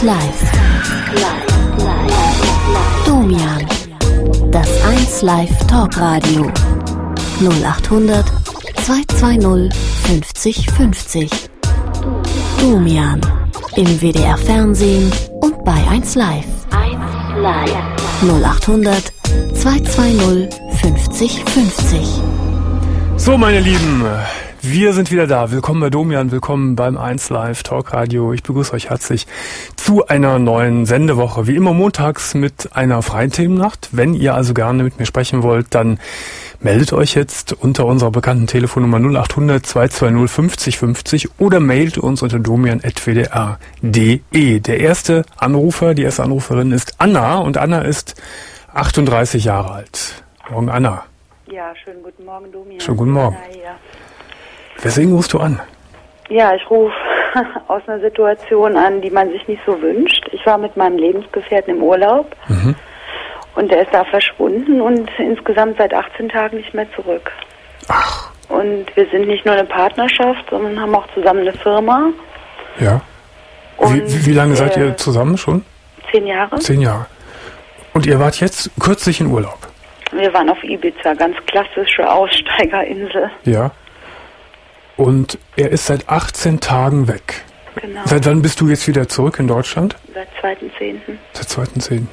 Live. Domian. Das 1 Live Talkradio. 0800 220 50 50. Domian. Im WDR Fernsehen und bei 1 Live. 0800 220 50 50. So, meine Lieben, wir sind wieder da. Willkommen bei Domian, willkommen beim 1 Live Talkradio. Ich begrüße euch herzlich zu einer neuen Sendewoche. Wie immer montags mit einer freien Themennacht. Wenn ihr also gerne mit mir sprechen wollt, dann meldet euch jetzt unter unserer bekannten Telefonnummer 0800 220 50 50 oder mailt uns unter domian@wdr.de. Der erste Anrufer, die erste Anruferin ist Anna und Anna ist 38 Jahre alt. Morgen, Anna. Ja, schönen guten Morgen, Domian. Schönen guten Morgen. Ja. Weswegen rufst du an? Ja, ich rufe aus einer Situation an, die man sich nicht so wünscht. Ich war mit meinem Lebensgefährten im Urlaub und der ist da verschwunden und insgesamt seit 18 Tagen nicht mehr zurück. Ach. Und wir sind nicht nur eine Partnerschaft, sondern haben auch zusammen eine Firma. Ja. Wie lange seid ihr zusammen schon? 10 Jahre. 10 Jahre. Und ihr wart jetzt kürzlich in Urlaub? Wir waren auf Ibiza, ganz klassische Aussteigerinsel. Ja. Und er ist seit 18 Tagen weg. Genau. Seit wann bist du jetzt wieder zurück in Deutschland? Seit 2.10. Seit 2.10.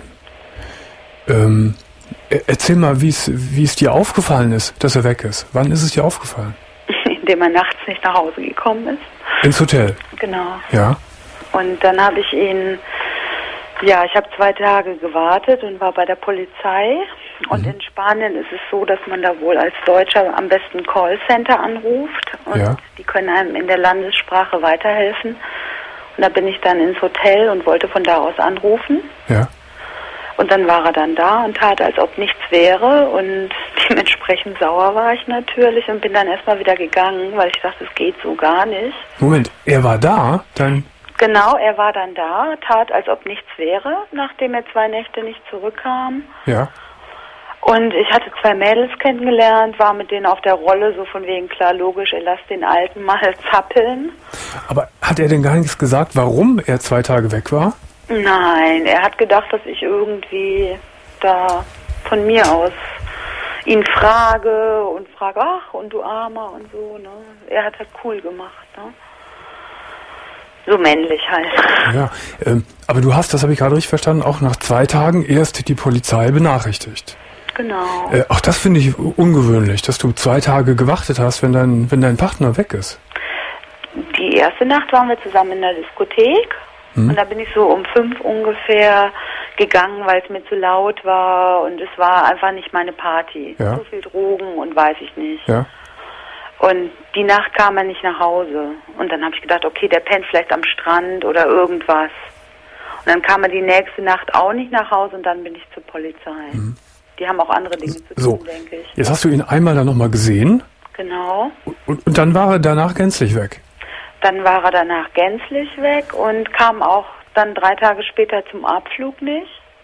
Erzähl mal, wie es dir aufgefallen ist, dass er weg ist. Wann ist es dir aufgefallen? Indem er nachts nicht nach Hause gekommen ist. Ins Hotel? Genau. Ja. Und dann habe ich ihn, ich habe 2 Tage gewartet und war bei der Polizei. Und in Spanien ist es so, dass man da wohl als Deutscher am besten Callcenter anruft. Und die können einem in der Landessprache weiterhelfen. Und da bin ich dann ins Hotel und wollte von da aus anrufen. Ja. Und dann war er dann da und tat, als ob nichts wäre. Und dementsprechend sauer war ich natürlich und bin dann erstmal wieder gegangen, weil ich dachte, es geht so gar nicht. Moment, er war da? Dann... Genau, er war dann da, tat, als ob nichts wäre, nachdem er 2 Nächte nicht zurückkam. Ja. Und ich hatte 2 Mädels kennengelernt, war mit denen auf der Rolle, so von wegen, klar, logisch, er lasst den Alten mal zappeln. Aber hat er denn gar nichts gesagt, warum er 2 Tage weg war? Nein, er hat gedacht, dass ich irgendwie da von mir aus ihn frage, ach, und du Armer und so, ne. Er hat halt cool gemacht, ne. So männlich halt. Ja, aber du hast, das habe ich gerade richtig verstanden, auch nach 2 Tagen erst die Polizei benachrichtigt. Genau. Auch das finde ich ungewöhnlich, dass du 2 Tage gewartet hast, wenn dein Partner weg ist. Die erste Nacht waren wir zusammen in der Diskothek und da bin ich so um 5 ungefähr gegangen, weil es mir zu laut war und es war einfach nicht meine Party. Ja. So viel Drogen und weiß ich nicht. Ja. Und die Nacht kam er nicht nach Hause. Und dann habe ich gedacht, okay, der pennt vielleicht am Strand oder irgendwas. Und dann kam er die nächste Nacht auch nicht nach Hause und dann bin ich zur Polizei. Die haben auch andere Dinge zu tun, denke ich. Jetzt hast du ihn einmal dann nochmal gesehen. Genau. Und dann war er danach gänzlich weg. Dann war er danach gänzlich weg und kam auch dann 3 Tage später zum Abflug nicht.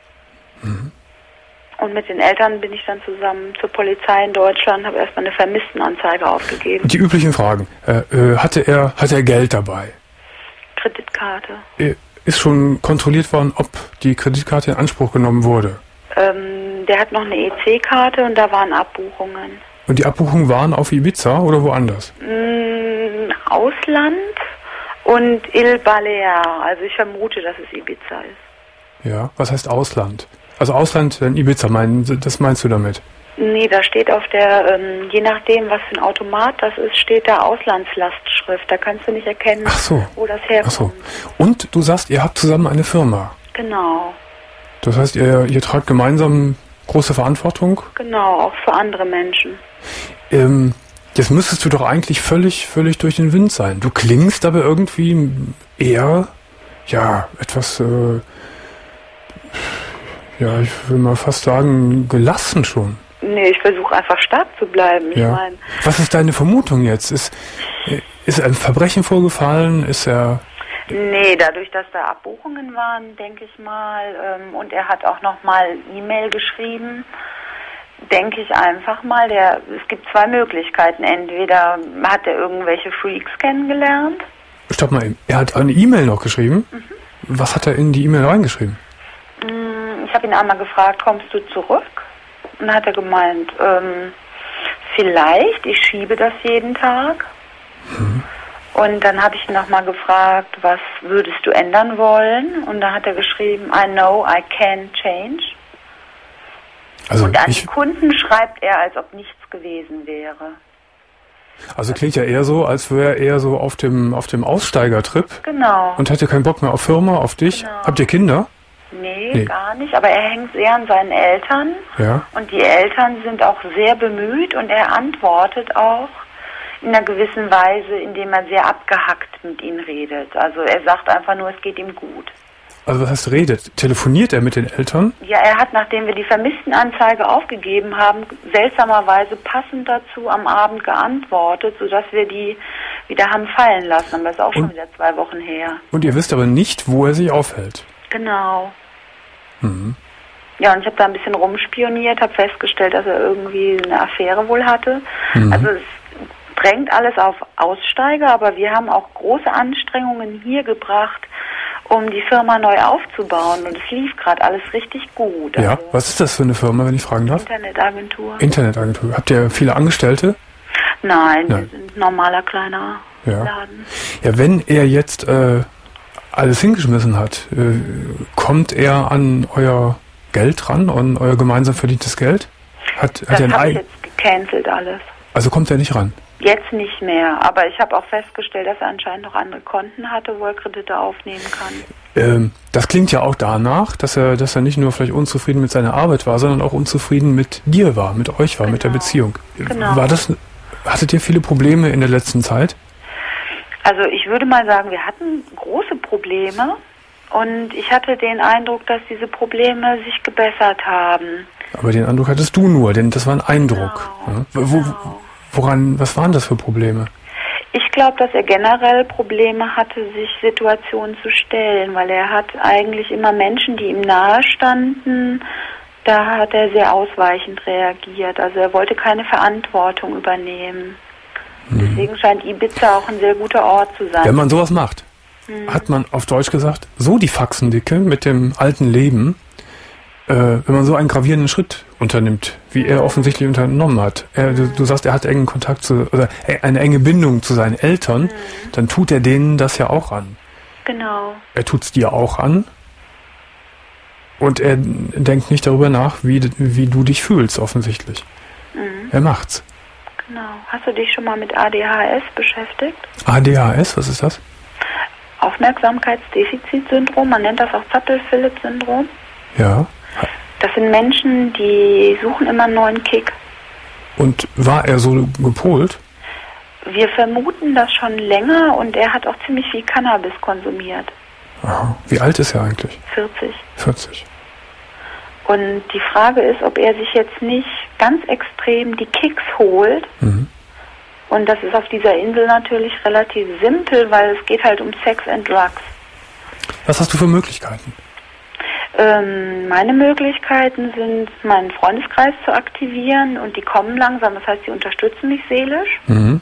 Und mit den Eltern bin ich dann zusammen zur Polizei in Deutschland, habe erstmal eine Vermisstenanzeige aufgegeben. Die üblichen Fragen. Hatte er Geld dabei? Kreditkarte. Ist schon kontrolliert worden, ob die Kreditkarte in Anspruch genommen wurde? Der hat noch eine EC-Karte und da waren Abbuchungen. Und die Abbuchungen waren auf Ibiza oder woanders? Ausland und Il Balear. Also ich vermute, dass es Ibiza ist. Ja, was heißt Ausland? Also Ausland, wenn Ibiza das meinst du damit? Nee, da steht auf der, je nachdem, was für ein Automat das ist, steht da Auslandslastschrift. Da kannst du nicht erkennen, wo das herkommt. Ach so. Und du sagst, ihr habt zusammen eine Firma. Genau. Das heißt, ihr tragt gemeinsam große Verantwortung? Genau, auch für andere Menschen. Jetzt müsstest du doch eigentlich völlig durch den Wind sein. Du klingst aber irgendwie eher, etwas, ich will mal fast sagen, gelassen schon. Nee, ich versuche einfach stark zu bleiben. Ich meine. Was ist deine Vermutung jetzt? Ist ein Verbrechen vorgefallen? Ist er... Nee, dadurch, dass da Abbuchungen waren, denke ich mal, und er hat auch nochmal E-Mail geschrieben, denke ich einfach mal, es gibt 2 Möglichkeiten. Entweder hat er irgendwelche Freaks kennengelernt. Stopp mal eben. Er hat eine E-Mail noch geschrieben? Was hat er in die E-Mail reingeschrieben? Ich habe ihn einmal gefragt, kommst du zurück? Und dann hat er gemeint, vielleicht, ich schiebe das jeden Tag. Und dann habe ich ihn nochmal gefragt, was würdest du ändern wollen? Und da hat er geschrieben, I know I can change. Also und an die Kunden schreibt er, als ob nichts gewesen wäre. Also klingt ja eher so, als wäre er eher so auf dem Aussteigertrip. Genau. Und hätte keinen Bock mehr auf Firma, auf dich. Genau. Habt ihr Kinder? Nee, gar nicht. Aber er hängt sehr an seinen Eltern. Ja. Und die Eltern sind auch sehr bemüht und er antwortet auch in einer gewissen Weise, indem er sehr abgehackt mit ihnen redet. Also er sagt einfach nur, es geht ihm gut. Also was heißt redet? Telefoniert er mit den Eltern? Ja, er hat, nachdem wir die Vermisstenanzeige aufgegeben haben, seltsamerweise passend dazu am Abend geantwortet, sodass wir die wieder haben fallen lassen. Aber das ist auch schon wieder 2 Wochen her. Und ihr wisst aber nicht, wo er sich aufhält? Genau. Ja, und ich habe da ein bisschen rumspioniert, habe festgestellt, dass er irgendwie eine Affäre wohl hatte. Also es drängt alles auf Aussteiger, aber wir haben auch große Anstrengungen hier gebracht, um die Firma neu aufzubauen. Und es lief gerade alles richtig gut. Ja, was ist das für eine Firma, wenn ich fragen darf? Internetagentur. Internetagentur. Habt ihr viele Angestellte? Nein, wir sind ein normaler kleiner Laden. Ja, wenn er jetzt alles hingeschmissen hat, kommt er an euer Geld ran, an euer gemeinsam verdientes Geld? Das habe ich jetzt gecancelt alles. Also kommt er nicht ran? Jetzt nicht mehr, aber ich habe auch festgestellt, dass er anscheinend noch andere Konten hatte, wo er Kredite aufnehmen kann. Das klingt ja auch danach, dass er nicht nur vielleicht unzufrieden mit seiner Arbeit war, sondern auch unzufrieden mit dir war, mit euch war, mit der Beziehung. Genau. Hattet ihr viele Probleme in der letzten Zeit? Also ich würde mal sagen, wir hatten große Probleme und ich hatte den Eindruck, dass diese Probleme sich gebessert haben. Aber den Eindruck hattest du nur, denn das war ein Eindruck. Genau. Was waren das für Probleme? Ich glaube, dass er generell Probleme hatte, sich Situationen zu stellen, weil er hat eigentlich immer Menschen, die ihm nahe standen, da hat er sehr ausweichend reagiert. Also er wollte keine Verantwortung übernehmen. Deswegen scheint Ibiza auch ein sehr guter Ort zu sein. Wenn man sowas macht, hat man auf Deutsch gesagt, so die Faxendicke mit dem alten Leben, wenn man so einen gravierenden Schritt unternimmt, wie er offensichtlich unternommen hat. Du sagst, er hat engen Kontakt oder eine enge Bindung zu seinen Eltern, dann tut er denen das ja auch an. Genau. Er tut's dir auch an und er denkt nicht darüber nach, wie du dich fühlst, offensichtlich. Er macht's. Genau. Hast du dich schon mal mit ADHS beschäftigt? ADHS, was ist das? Aufmerksamkeitsdefizitsyndrom, man nennt das auch Zappel-Philipp-Syndrom. Ja. Das sind Menschen, die suchen immer einen neuen Kick. Und war er so gepolt? Wir vermuten das schon länger und er hat auch ziemlich viel Cannabis konsumiert. Aha. Wie alt ist er eigentlich? 40. 40. Und die Frage ist, ob er sich jetzt nicht ganz extrem die Kicks holt. Und das ist auf dieser Insel natürlich relativ simpel, weil es geht halt um Sex and Drugs. Was hast du für Möglichkeiten? Meine Möglichkeiten sind, meinen Freundeskreis zu aktivieren und die kommen langsam, das heißt, sie unterstützen mich seelisch.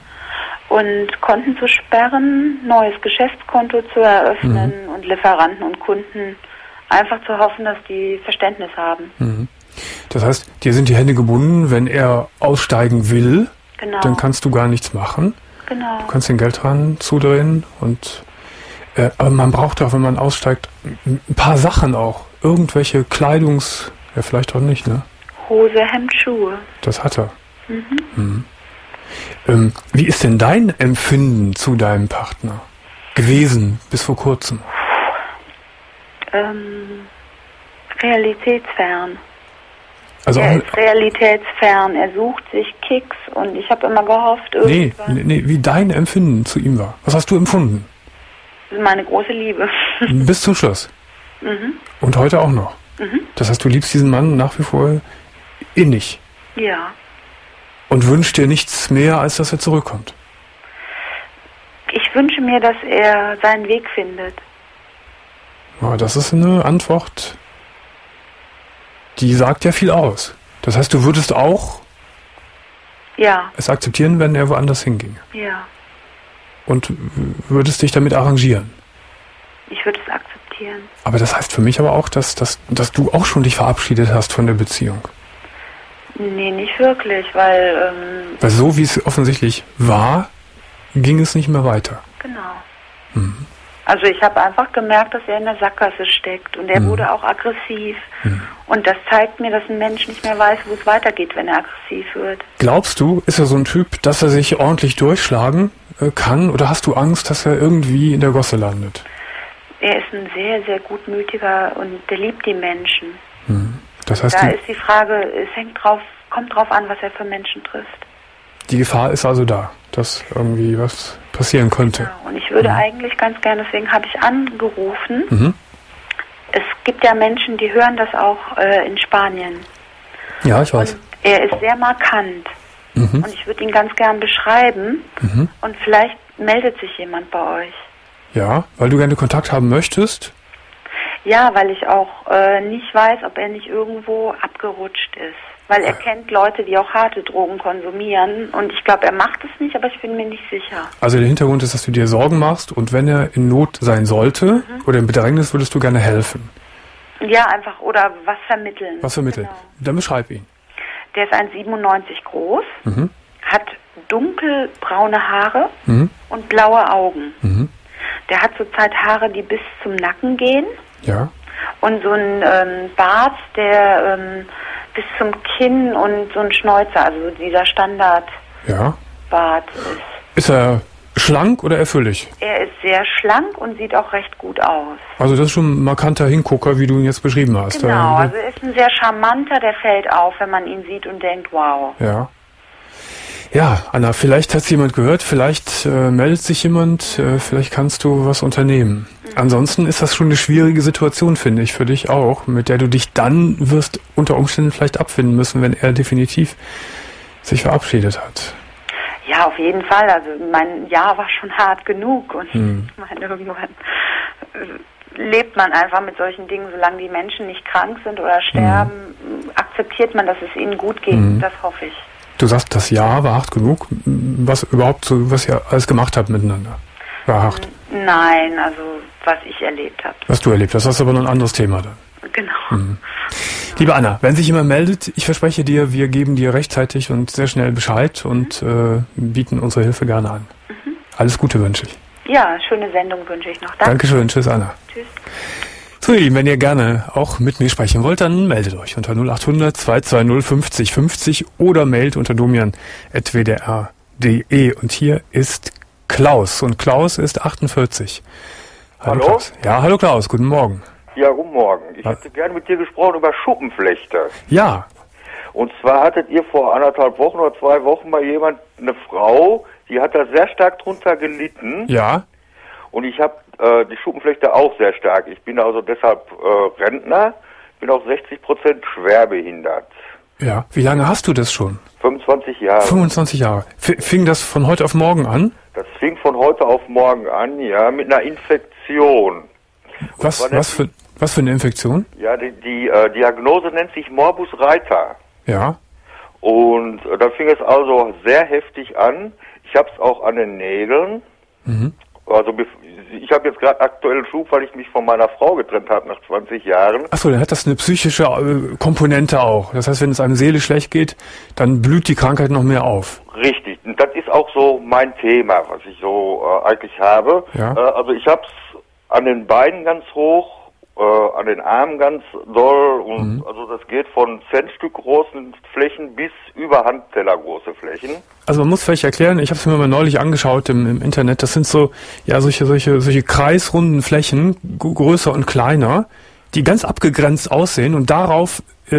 Und Konten zu sperren, neues Geschäftskonto zu eröffnen und Lieferanten und Kunden einfach zu hoffen, dass die Verständnis haben. Das heißt, dir sind die Hände gebunden, wenn er aussteigen will, dann kannst du gar nichts machen. Genau. Du kannst den Geldrand zudrehen und aber man braucht auch, wenn man aussteigt, ein paar Sachen auch. Irgendwelche ja vielleicht auch nicht, ne? Hose, Hemd, Schuhe. Das hat er. Wie ist denn dein Empfinden zu deinem Partner gewesen bis vor kurzem? Realitätsfern. Also er ist realitätsfern, er sucht sich Kicks und ich habe immer gehofft, irgendwann... Nee, wie dein Empfinden zu ihm war. Was hast du empfunden? Meine große Liebe. Bis zum Schluss? Und heute auch noch? Das heißt, du liebst diesen Mann nach wie vor innig? Ja. Und wünschst dir nichts mehr, als dass er zurückkommt? Ich wünsche mir, dass er seinen Weg findet. Ja, das ist eine Antwort, die sagt ja viel aus. Das heißt, du würdest auch es akzeptieren, wenn er woanders hinging? Ja. Und würdest dich damit arrangieren? Ich würde es akzeptieren. akzeptieren. Aber das heißt für mich aber auch, dass du auch schon dich verabschiedet hast von der Beziehung. Nee, nicht wirklich, weil... Weil so wie es offensichtlich war, ging es nicht mehr weiter. Genau. Mhm. Also ich habe einfach gemerkt, dass er in der Sackgasse steckt und er wurde auch aggressiv. Und das zeigt mir, dass ein Mensch nicht mehr weiß, wo es weitergeht, wenn er aggressiv wird. Glaubst du, ist er so ein Typ, dass er sich ordentlich durchschlagen kann? Oder hast du Angst, dass er irgendwie in der Gosse landet? Er ist ein sehr, sehr gutmütiger und der liebt die Menschen. Das heißt, Da ist die Frage, kommt drauf an, was er für Menschen trifft. die Gefahr ist also da, dass irgendwie was passieren könnte. Ja, und ich würde eigentlich ganz gerne, deswegen habe ich angerufen. Es gibt ja Menschen, die hören das auch in Spanien. Ja, ich weiß. Und er ist sehr markant. Und ich würde ihn ganz gern beschreiben. Und vielleicht meldet sich jemand bei euch. Ja, weil du gerne Kontakt haben möchtest? Ja, weil ich auch nicht weiß, ob er nicht irgendwo abgerutscht ist. Weil er kennt Leute, die auch harte Drogen konsumieren. Und ich glaube, er macht es nicht, aber ich bin mir nicht sicher. Also der Hintergrund ist, dass du dir Sorgen machst und wenn er in Not sein sollte oder in Bedrängnis, würdest du gerne helfen. Ja, einfach, oder was vermitteln. Was vermitteln? Genau. Dann beschreib ihn. Der ist 1,97 groß, hat dunkelbraune Haare und blaue Augen. Der hat zurzeit Haare, die bis zum Nacken gehen. Ja. Und so ein Bart, der bis zum Kinn und so ein Schnäuzer, also dieser Standardbart ist. Ist er schlank oder erfüllig? Er ist sehr schlank und sieht auch recht gut aus. Also das ist schon ein markanter Hingucker, wie du ihn jetzt beschrieben hast. Genau, also er ist ein sehr charmanter, der fällt auf, wenn man ihn sieht und denkt, wow. Ja. Ja, Anna, vielleicht hat es jemand gehört, vielleicht meldet sich jemand, vielleicht kannst du was unternehmen. Ansonsten ist das schon eine schwierige Situation, finde ich, für dich auch, mit der du dich dann wirst unter Umständen vielleicht abfinden müssen, wenn er definitiv sich verabschiedet hat. Ja, auf jeden Fall. Also mein Jahr war schon hart genug und ich meine, irgendwann lebt man einfach mit solchen Dingen, solange die Menschen nicht krank sind oder sterben, akzeptiert man, dass es ihnen gut geht. Das hoffe ich. Du sagst, das Jahr war hart genug, was ihr alles gemacht habt miteinander. War hart. Nein, also was ich erlebt habe. Was du erlebt hast, das ist aber noch ein anderes Thema dann. Genau. Liebe Anna, wenn sich jemand meldet, ich verspreche dir, wir geben dir rechtzeitig und sehr schnell Bescheid und bieten unsere Hilfe gerne an. Alles Gute wünsche ich. Ja, schöne Sendung wünsche ich noch. Danke. Dankeschön, tschüss Anna. Tschüss. So ihr Lieben, wenn ihr gerne auch mit mir sprechen wollt, dann meldet euch unter 0800 220 50 50 oder mailt unter domian@wdr.de. Und hier ist Klaus und Klaus ist 48. Hallo? Klaus. Ja, hallo Klaus, guten Morgen. Ja, guten Morgen. Ich hätte gerne mit dir gesprochen über Schuppenflechte. Ja. Und zwar hattet ihr vor 1,5 Wochen oder 2 Wochen mal eine Frau, die hat da sehr stark drunter gelitten. Ja. Und ich habe die Schuppenflechte auch sehr stark. Ich bin also deshalb Rentner, bin auch 60% schwerbehindert. Ja. Wie lange hast du das schon? 25 Jahre. 25 Jahre. Fing das von heute auf morgen an? Das fing von heute auf morgen an, ja, mit einer Infektion. Was für eine Infektion? Ja, die Diagnose nennt sich Morbus Reiter. Ja. Und da fing es also sehr heftig an. Ich habe es auch an den Nägeln. Also ich habe jetzt gerade aktuellen Schub, weil ich mich von meiner Frau getrennt habe nach 20 Jahren. Achso, dann hat das eine psychische Komponente auch. Das heißt, wenn es einem seelisch schlecht geht, dann blüht die Krankheit noch mehr auf. Richtig. Und das ist auch so mein Thema, was ich so eigentlich habe. Ja. Also ich habe es an den Beinen ganz hoch, an den Armen ganz doll und also das geht von Centstück großen Flächen bis über Handteller große Flächen. Also man muss vielleicht erklären, ich habe es mir mal neulich angeschaut im Internet, das sind so solche kreisrunden Flächen, größer und kleiner, die ganz abgegrenzt aussehen und darauf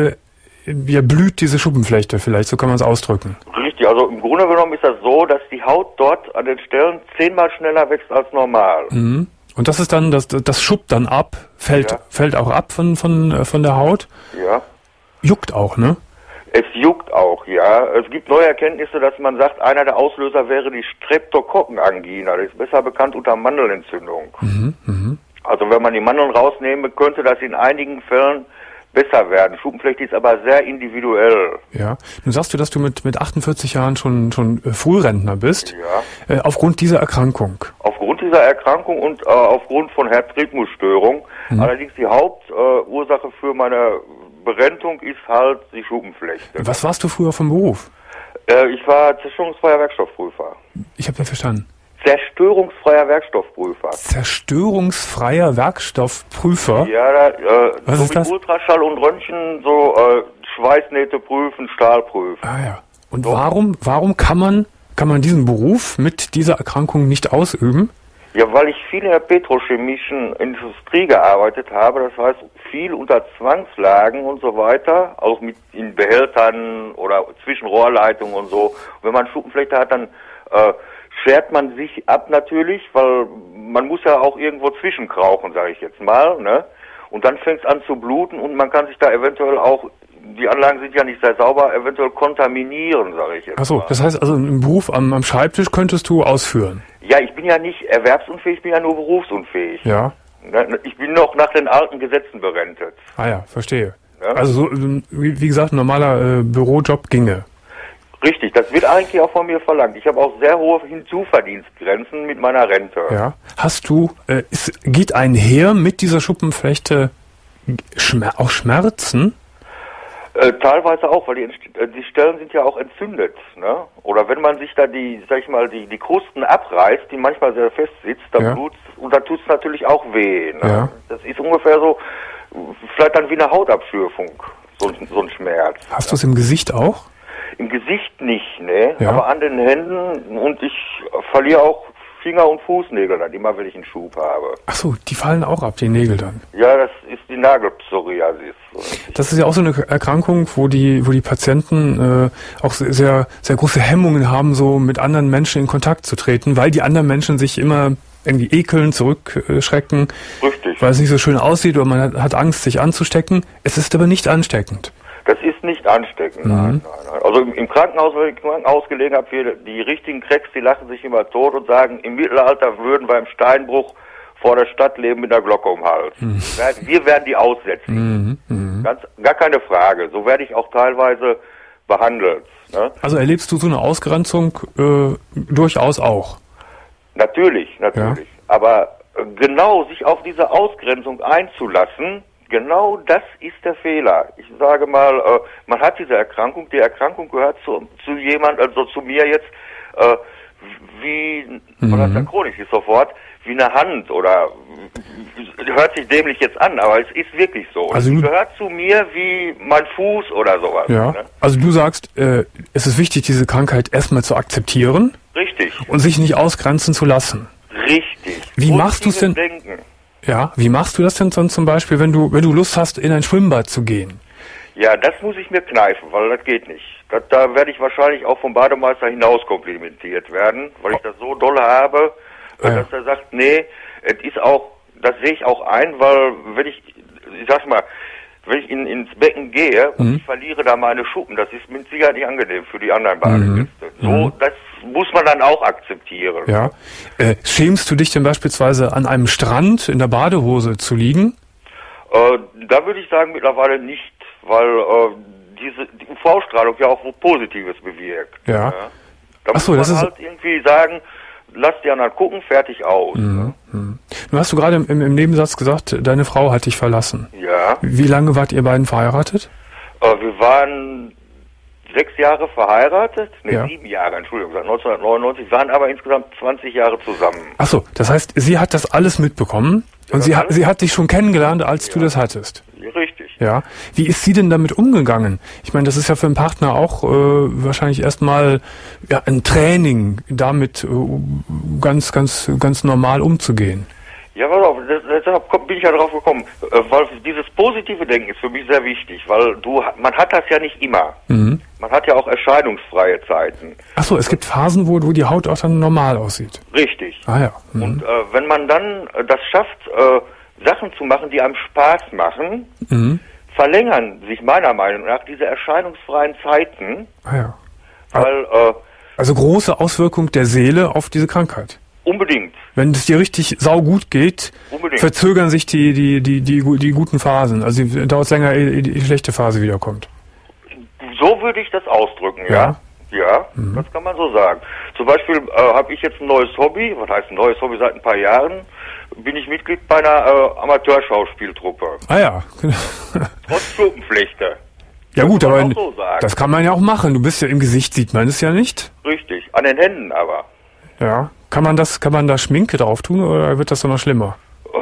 blüht diese Schuppenflechte vielleicht, so kann man es ausdrücken. Richtig, also im Grunde genommen ist das so, dass die Haut dort an den Stellen 10-mal schneller wächst als normal. Und das ist dann, das schuppt dann ab, fällt auch ab von der Haut. Ja. Juckt auch, ne? Es juckt auch, ja. Es gibt neue Erkenntnisse, dass man sagt, einer der Auslöser wäre die Streptokokkenangina. Das ist besser bekannt unter Mandelentzündung. Also wenn man die Mandeln rausnehme, könnte das in einigen Fällen besser werden. Schuppenflechte ist aber sehr individuell. Ja. Nun sagst du, dass du mit 48 Jahren schon Frührentner bist. Ja. Aufgrund dieser Erkrankung. Aufgrund dieser Erkrankung und aufgrund von Herzrhythmusstörung. Allerdings die Hauptursache für meine Berentung ist halt die Schuppenflechte. Was warst du früher vom Beruf? Ich war zerstörungsfreier Werkstoffprüfer. Ich habe nicht verstanden. Zerstörungsfreier Werkstoffprüfer. Zerstörungsfreier Werkstoffprüfer? Ja, was so ist das? Ultraschall und Röntgen, so Schweißnähte prüfen, Stahl prüfen. Ah ja. Und warum kann man diesen Beruf mit dieser Erkrankung nicht ausüben? Ja, weil ich viel in der petrochemischen Industrie gearbeitet habe, das heißt viel unter Zwangslagen und so weiter, auch mit in Behältern oder zwischen Rohrleitungen und so. Und wenn man Schuppenflechte hat, dann schert man sich ab natürlich, weil man muss ja auch irgendwo zwischenkrauchen, sage ich jetzt mal, ne? Und dann fängt es an zu bluten und man kann sich da eventuell auch, die Anlagen sind ja nicht sehr sauber, eventuell kontaminieren, sage ich jetzt. Achso, das heißt also, einen Beruf am Schreibtisch könntest du ausführen? Ja, ich bin ja nicht erwerbsunfähig, ich bin ja nur berufsunfähig. Ja. Ich bin noch nach den alten Gesetzen berentet. Ah ja, verstehe. Ja? Also so, wie gesagt, ein normaler Bürojob ginge. Richtig, das wird eigentlich auch von mir verlangt. Ich habe auch sehr hohe Hinzuverdienstgrenzen mit meiner Rente. Ja. Hast du, geht einher mit dieser Schuppenflechte auch Schmerzen? Teilweise auch, weil die Stellen sind ja auch entzündet, ne? Oder wenn man sich da die Krusten abreißt, die manchmal sehr fest sitzt, dann blut's und dann tut's natürlich auch weh, ne? Ja. Das ist ungefähr so, vielleicht dann wie eine Hautabschürfung, so ein Schmerz. Hast du es im Gesicht auch? Im Gesicht nicht, ne? Ja. Aber an den Händen und ich verliere auch Finger- und Fußnägel dann immer, wenn ich einen Schub habe. Ach so, die fallen auch ab, die Nägel dann. Ja, das ist die Nagelpsoriasis. Das ist ja auch so eine Erkrankung, wo die Patienten auch sehr, sehr große Hemmungen haben, so mit anderen Menschen in Kontakt zu treten, weil die anderen Menschen sich immer irgendwie ekeln, zurückschrecken, Richtig. weil es nicht so schön aussieht oder man hat Angst, sich anzustecken. Es ist aber nicht ansteckend. Das ist nicht ansteckend, nein. Also im Krankenhaus, wenn ich im Krankenhaus gelegen habe, die richtigen Cracks, die lachen sich immer tot und sagen, im Mittelalter würden wir im Steinbruch vor der Stadt leben mit der Glocke um den Hals. Wir werden die aussetzen. Gar keine Frage. So werde ich auch teilweise behandelt. Ne? Also erlebst du so eine Ausgrenzung durchaus auch? Natürlich. Ja. Aber genau sich auf diese Ausgrenzung einzulassen, genau das ist der Fehler. Ich sage mal, man hat diese Erkrankung, die Erkrankung gehört zu jemand, also zu mir jetzt, wie, man hat ja chronisch ist sofort, wie eine Hand oder, hört sich dämlich jetzt an, aber es ist wirklich so. Also es gehört zu mir wie mein Fuß oder sowas. Ja, ne? Also du sagst, es ist wichtig, diese Krankheit erstmal zu akzeptieren. Richtig. Und sich nicht ausgrenzen zu lassen. Richtig. Wie machst du es denn? Denken. Ja, wie machst du das denn zum Beispiel, wenn du Lust hast, in ein Schwimmbad zu gehen? Ja, das muss ich mir kneifen, weil das geht nicht. Da werde ich wahrscheinlich auch vom Bademeister hinaus komplimentiert werden, weil ich das so doll habe, dass er sagt, nee, es ist auch, das sehe ich auch ein, weil wenn ich sag's mal, wenn ich ins Becken gehe und ich verliere da meine Schuppen, das ist mit Sicherheit nicht angenehm für die anderen Badegäste. So, das muss man dann auch akzeptieren. Ja. Schämst du dich denn beispielsweise an einem Strand in der Badehose zu liegen? Da würde ich sagen mittlerweile nicht, weil die UV-Strahlung ja auch Positives bewirkt. Ja. Da muss man halt irgendwie sagen, lass die anderen gucken, fertig aus. Nun hast du gerade im Nebensatz gesagt, deine Frau hat dich verlassen. Ja. Wie lange wart ihr beiden verheiratet? Wir waren 6 Jahre verheiratet, 7 Jahre, Entschuldigung, seit 1999, waren aber insgesamt 20 Jahre zusammen. Ach so, das heißt, sie hat das alles mitbekommen und sie hat dich schon kennengelernt, als du das hattest. Richtig. Ja. Wie ist sie denn damit umgegangen? Ich meine, das ist ja für einen Partner auch wahrscheinlich erstmal ein Training, damit ganz normal umzugehen. Ja, pass auf, deshalb bin ich ja drauf gekommen, weil dieses positive Denken ist für mich sehr wichtig, weil man hat das ja nicht immer. Man hat ja auch erscheinungsfreie Zeiten. Ach so, es gibt Phasen, wo die Haut auch dann normal aussieht. Richtig. Ah ja. Und wenn man dann das schafft, Sachen zu machen, die einem Spaß machen, verlängern sich meiner Meinung nach diese erscheinungsfreien Zeiten. Ah ja. Weil, also große Auswirkung der Seele auf diese Krankheit. Unbedingt. Wenn es dir richtig saugut geht, verzögern sich die guten Phasen. Also dauert es länger, ehe die schlechte Phase wiederkommt. So würde ich das ausdrücken, ja. Ja, das kann man so sagen. Zum Beispiel habe ich jetzt ein neues Hobby, was heißt ein neues Hobby, seit ein paar Jahren bin ich Mitglied bei einer Amateurschauspieltruppe. Ah ja. Trotz Schuppenflechte. Ja gut, Kann aber man auch so sagen. das kann man ja auch machen. Du bist ja im Gesicht, sieht man es ja nicht. Richtig, an den Händen aber. Ja. Kann man da Schminke drauf tun oder wird das dann noch schlimmer?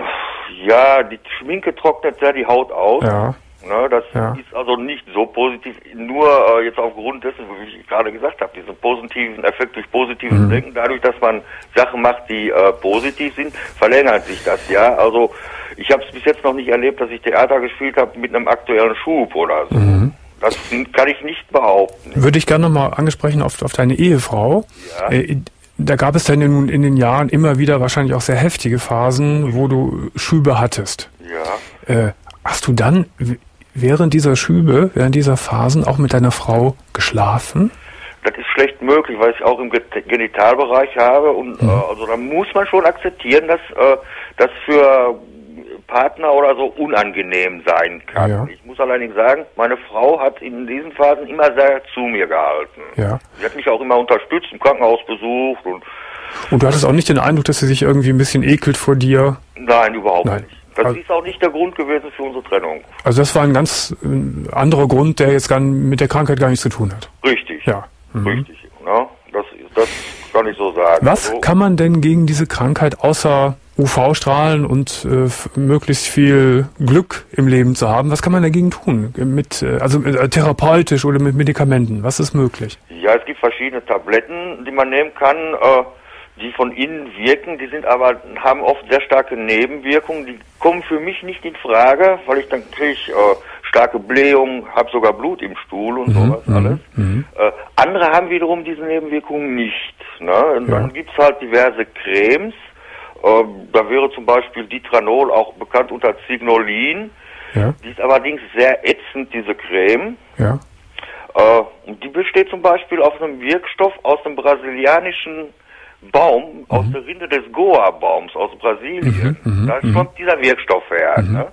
Ja, die Schminke trocknet sehr die Haut aus. Ja. Ne, das ist also nicht so positiv, nur jetzt aufgrund dessen, wie ich gerade gesagt habe, diesen positiven Effekt durch positives Denken, dadurch, dass man Sachen macht, die positiv sind, verlängert sich das, ja. Also ich habe es bis jetzt noch nicht erlebt, dass ich Theater gespielt habe mit einem aktuellen Schub oder so. Das kann ich nicht behaupten. Würde ich gerne nochmal angesprochen auf deine Ehefrau. Ja. Da gab es dann in den Jahren immer wieder wahrscheinlich auch sehr heftige Phasen, wo du Schübe hattest. Ja. Hast du dann während dieser Schübe, während dieser Phasen auch mit deiner Frau geschlafen? Das ist schlecht möglich, weil ich auch im Genitalbereich habe und also da muss man schon akzeptieren, dass das für Partner oder so unangenehm sein kann. Ja. Ich muss allerdings sagen, meine Frau hat in diesen Phasen immer sehr zu mir gehalten. Ja. Sie hat mich auch immer unterstützt, im Krankenhaus besucht Und du hattest auch nicht den Eindruck, dass sie sich irgendwie ein bisschen ekelt vor dir? Nein, überhaupt Nein. nicht. Das Also- ist auch nicht der Grund gewesen für unsere Trennung. Also das war ein ganz anderer Grund, der jetzt mit der Krankheit gar nichts zu tun hat. Richtig. Ja. Richtig. Ne? Das kann ich so sagen. Was Also, kann man denn gegen diese Krankheit außer UV-Strahlen und möglichst viel Glück im Leben zu haben, was kann man dagegen tun? Therapeutisch oder mit Medikamenten? Was ist möglich? ja, es gibt verschiedene Tabletten, die man nehmen kann, die von innen wirken, haben oft sehr starke Nebenwirkungen, die kommen für mich nicht in Frage, weil ich dann kriege starke Blähungen, habe sogar Blut im Stuhl und sowas alles. Andere haben wiederum diese Nebenwirkungen nicht. Ne? Und dann gibt's halt diverse Cremes, da wäre zum Beispiel Ditranol, auch bekannt unter Zignolin, Ja, die ist allerdings sehr ätzend, diese Creme. ja. Und die besteht zum Beispiel aus einem Wirkstoff aus dem brasilianischen Baum, aus der Rinde des Goa-Baums aus Brasilien. Da kommt dieser Wirkstoff her. Ne?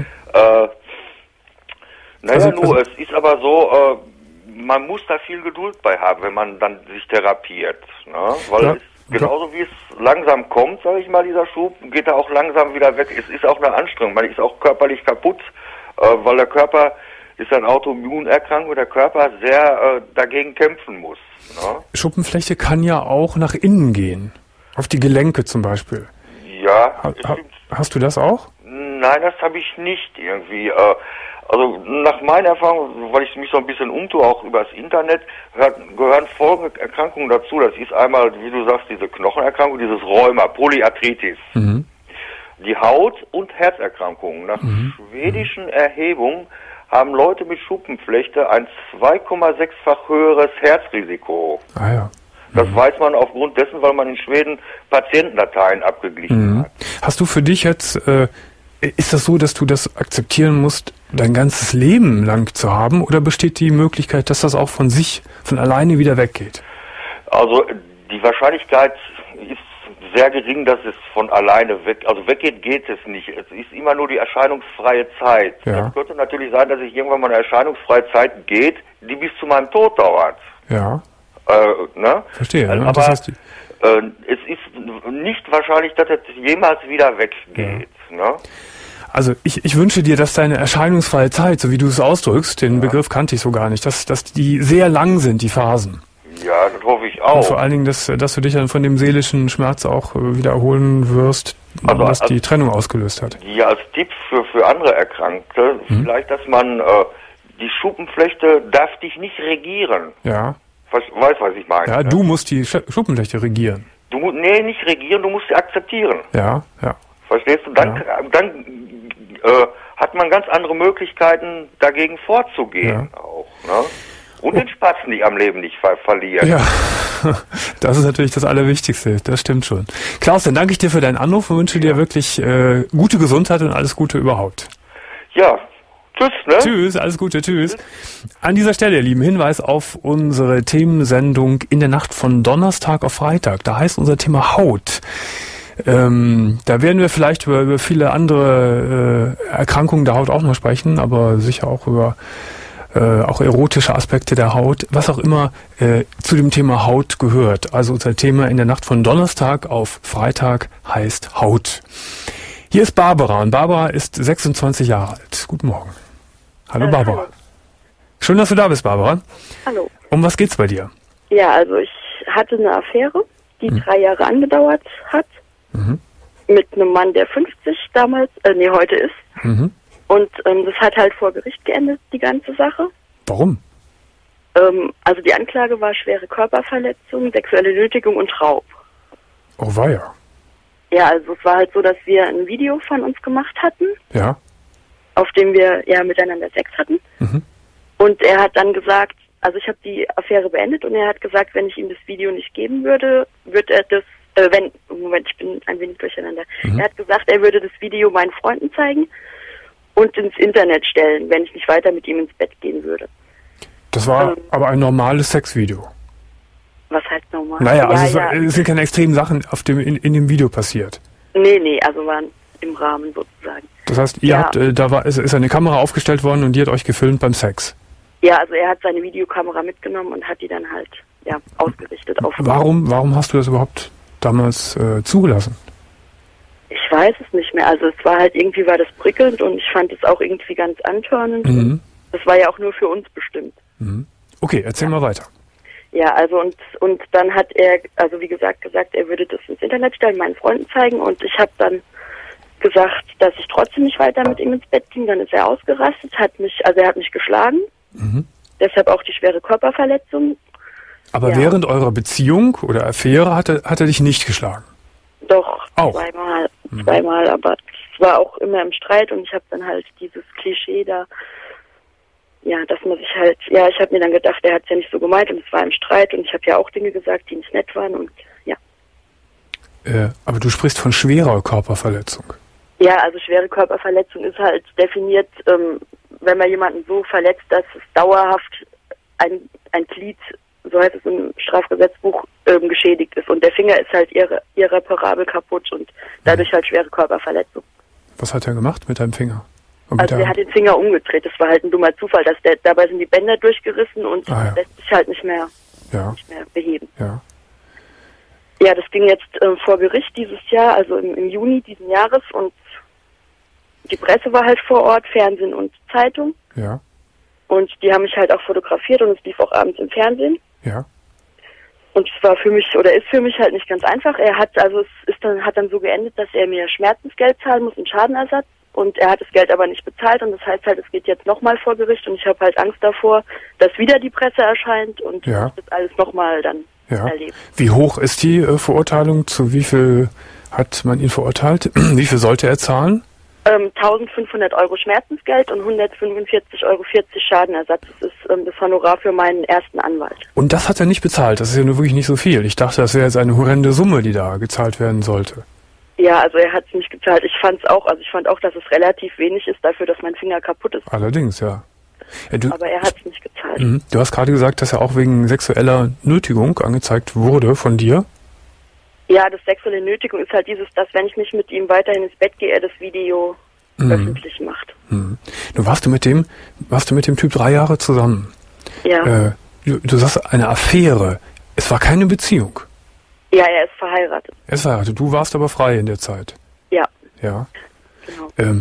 Es ist aber so, man muss da viel Geduld bei haben, wenn man dann sich therapiert. Ne? Weil genauso wie es langsam kommt, sage ich mal, dieser Schub, geht er auch langsam wieder weg. Es ist auch eine Anstrengung, man ist auch körperlich kaputt, weil der Körper ist eine Autoimmunerkrankung, der Körper sehr dagegen kämpfen muss. Ne? Schuppenflechte kann ja auch nach innen gehen. Auf die Gelenke zum Beispiel. Ja. Hast du das auch? Nein, das habe ich nicht irgendwie. Also nach meiner Erfahrung, weil ich mich so ein bisschen umtue, auch übers Internet, gehören folgende Erkrankungen dazu. Das ist einmal, wie du sagst, diese Knochenerkrankung, dieses Rheuma, Polyarthritis. Die Haut- und Herzerkrankungen. Nach schwedischen Erhebungen haben Leute mit Schuppenflechte ein 2,6-fach höheres Herzrisiko. Ah ja. Das weiß man aufgrund dessen, weil man in Schweden Patientendateien abgeglichen hat. Hast du für dich jetzt, ist das so, dass du das akzeptieren musst, dein ganzes Leben lang zu haben? Oder besteht die Möglichkeit, dass das auch von alleine wieder weggeht? Also die Wahrscheinlichkeit ist sehr gering, dass es von alleine weggeht geht es nicht. Es ist immer nur die erscheinungsfreie Zeit. Ja. Es könnte natürlich sein, dass ich irgendwann mal eine erscheinungsfreie Zeit geht, die bis zu meinem Tod dauert. Ja. Ne? Verstehe. Also, Ne? aber Das heißt, es ist nicht wahrscheinlich, dass es jemals wieder weggeht. Ne? also ich wünsche dir, dass deine erscheinungsfreie Zeit, so wie du es ausdrückst, den Begriff kannte ich so gar nicht, dass die sehr lang sind, die Phasen. Ja, das hoffe ich Und auch. vor allen Dingen, dass du dich dann von dem seelischen Schmerz auch wieder erholen wirst, was die Trennung ausgelöst hat. Ja, als Tipp für andere Erkrankte, vielleicht, dass man die Schuppenflechte darf dich nicht regieren. Ja. Weißt, was ich meine? Ja, du musst die Schuppenflechte regieren. Nee, nicht regieren, du musst sie akzeptieren. Ja, ja. Verstehst du? Dann hat man ganz andere Möglichkeiten, dagegen vorzugehen auch. Ne? Und den Spaß nicht am Leben nicht verlieren. Ja, das ist natürlich das Allerwichtigste, das stimmt schon. Klaus, dann danke ich dir für deinen Anruf und wünsche dir wirklich gute Gesundheit und alles Gute überhaupt. Ja, tschüss, ne? Tschüss, alles Gute, tschüss. An dieser Stelle, ihr Lieben, Hinweis auf unsere Themensendung in der Nacht von Donnerstag auf Freitag. Da heißt unser Thema Haut. Da werden wir vielleicht über viele andere Erkrankungen der Haut auch noch sprechen, aber sicher auch über auch erotische Aspekte der Haut, was auch immer zu dem Thema Haut gehört. Also unser Thema in der Nacht von Donnerstag auf Freitag heißt Haut. Hier ist Barbara und Barbara ist 26 Jahre alt. Guten Morgen. Hallo Barbara. Hallo. Schön, dass du da bist, Barbara. Hallo. Um was geht's bei dir? Ja, also ich hatte eine Affäre, die 3 Jahre angedauert hat, mit einem Mann, der 50 damals, heute ist. Und das hat halt vor Gericht geendet, die ganze Sache. Warum? Also die Anklage war schwere Körperverletzung, sexuelle Nötigung und Raub. Oh weia. Ja, also es war halt so, dass wir ein Video von uns gemacht hatten, Ja. auf dem wir ja miteinander Sex hatten. Und er hat dann gesagt, also ich habe die Affäre beendet und er hat gesagt, wenn ich ihm das Video nicht geben würde, wird er das, Moment, ich bin ein wenig durcheinander. Er hat gesagt, er würde das Video meinen Freunden zeigen und ins Internet stellen, wenn ich nicht weiter mit ihm ins Bett gehen würde. Das war aber ein normales Sexvideo. Was halt normal. Naja, ja, also ja. es sind keine extremen Sachen in dem Video passiert. Nee, also waren im Rahmen sozusagen. Das heißt, ihr habt, ist eine Kamera aufgestellt worden und die hat euch gefilmt beim Sex. Ja, also er hat seine Videokamera mitgenommen und hat die dann halt, ausgerichtet auf. Warum hast du das überhaupt damals zugelassen? Ich weiß es nicht mehr. Also es war halt irgendwie, war das prickelnd und ich fand es auch irgendwie ganz antörnend. Und das war ja auch nur für uns bestimmt. Okay, erzähl mal weiter. Ja, also und dann hat er, also wie gesagt, er würde das ins Internet stellen, meinen Freunden zeigen und ich habe dann gesagt, dass ich trotzdem nicht weiter mit ihm ins Bett ging. Dann ist er ausgerastet, er hat mich geschlagen. Deshalb auch die schwere Körperverletzung. Aber während eurer Beziehung oder Affäre hat er dich nicht geschlagen? Doch, auch. Zweimal, aber es war auch immer im Streit und ich habe dann halt dieses Klischee da, dass man sich halt, ich habe mir dann gedacht, er hat es ja nicht so gemeint und es war im Streit und ich habe ja auch Dinge gesagt, die nicht nett waren und aber du sprichst von schwerer Körperverletzung. Ja, also schwere Körperverletzung ist halt definiert, wenn man jemanden so verletzt, dass es dauerhaft ein Glied, so heißt es im Strafgesetzbuch, geschädigt ist. Und der Finger ist halt irreparabel kaputt und dadurch halt schwere Körperverletzung. Was hat er gemacht mit deinem Finger? Also er hat den Finger umgedreht. Das war halt ein dummer Zufall, dass dabei sind die Bänder durchgerissen und lässt sich halt nicht mehr beheben. Ja, das ging jetzt vor Gericht dieses Jahr, also im Juni diesen Jahres und die Presse war halt vor Ort, Fernsehen und Zeitung. Ja. Und die haben mich halt auch fotografiert und es lief auch abends im Fernsehen. Ja. Und es war für mich, oder ist für mich halt nicht ganz einfach. hat dann so geendet, dass er mir Schmerzensgeld zahlen muss, einen Schadenersatz. Und er hat das Geld aber nicht bezahlt und das heißt halt, es geht jetzt nochmal vor Gericht und ich habe halt Angst davor, dass wieder die Presse erscheint und ich das alles nochmal dann erlebe. Wie hoch ist die Verurteilung? Zu wie viel hat man ihn verurteilt? Wie viel sollte er zahlen? 1.500 Euro Schmerzensgeld und 145,40 Euro Schadenersatz. Das ist das Honorar für meinen ersten Anwalt. Und das hat er nicht bezahlt? Das ist ja nur wirklich nicht so viel. Ich dachte, das wäre jetzt eine horrende Summe, die da gezahlt werden sollte. Ja, also er hat es nicht gezahlt. Ich fand auch, dass es relativ wenig ist dafür, dass mein Finger kaputt ist. Allerdings, ja. Aber er hat es nicht gezahlt. Du hast gerade gesagt, dass er auch wegen sexueller Nötigung angezeigt wurde von dir. Ja, das sexuelle Nötigung ist halt dieses, dass wenn ich nicht mit ihm weiterhin ins Bett gehe, er das Video öffentlich macht. Du warst mit dem Typ 3 Jahre zusammen. Ja. Du sagst eine Affäre. Es war keine Beziehung. Ja, er ist verheiratet. Er ist verheiratet. Du warst aber frei in der Zeit. Ja. Ja. Genau.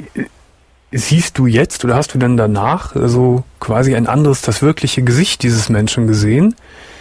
Siehst du jetzt oder hast du dann danach so quasi das wirkliche Gesicht dieses Menschen gesehen?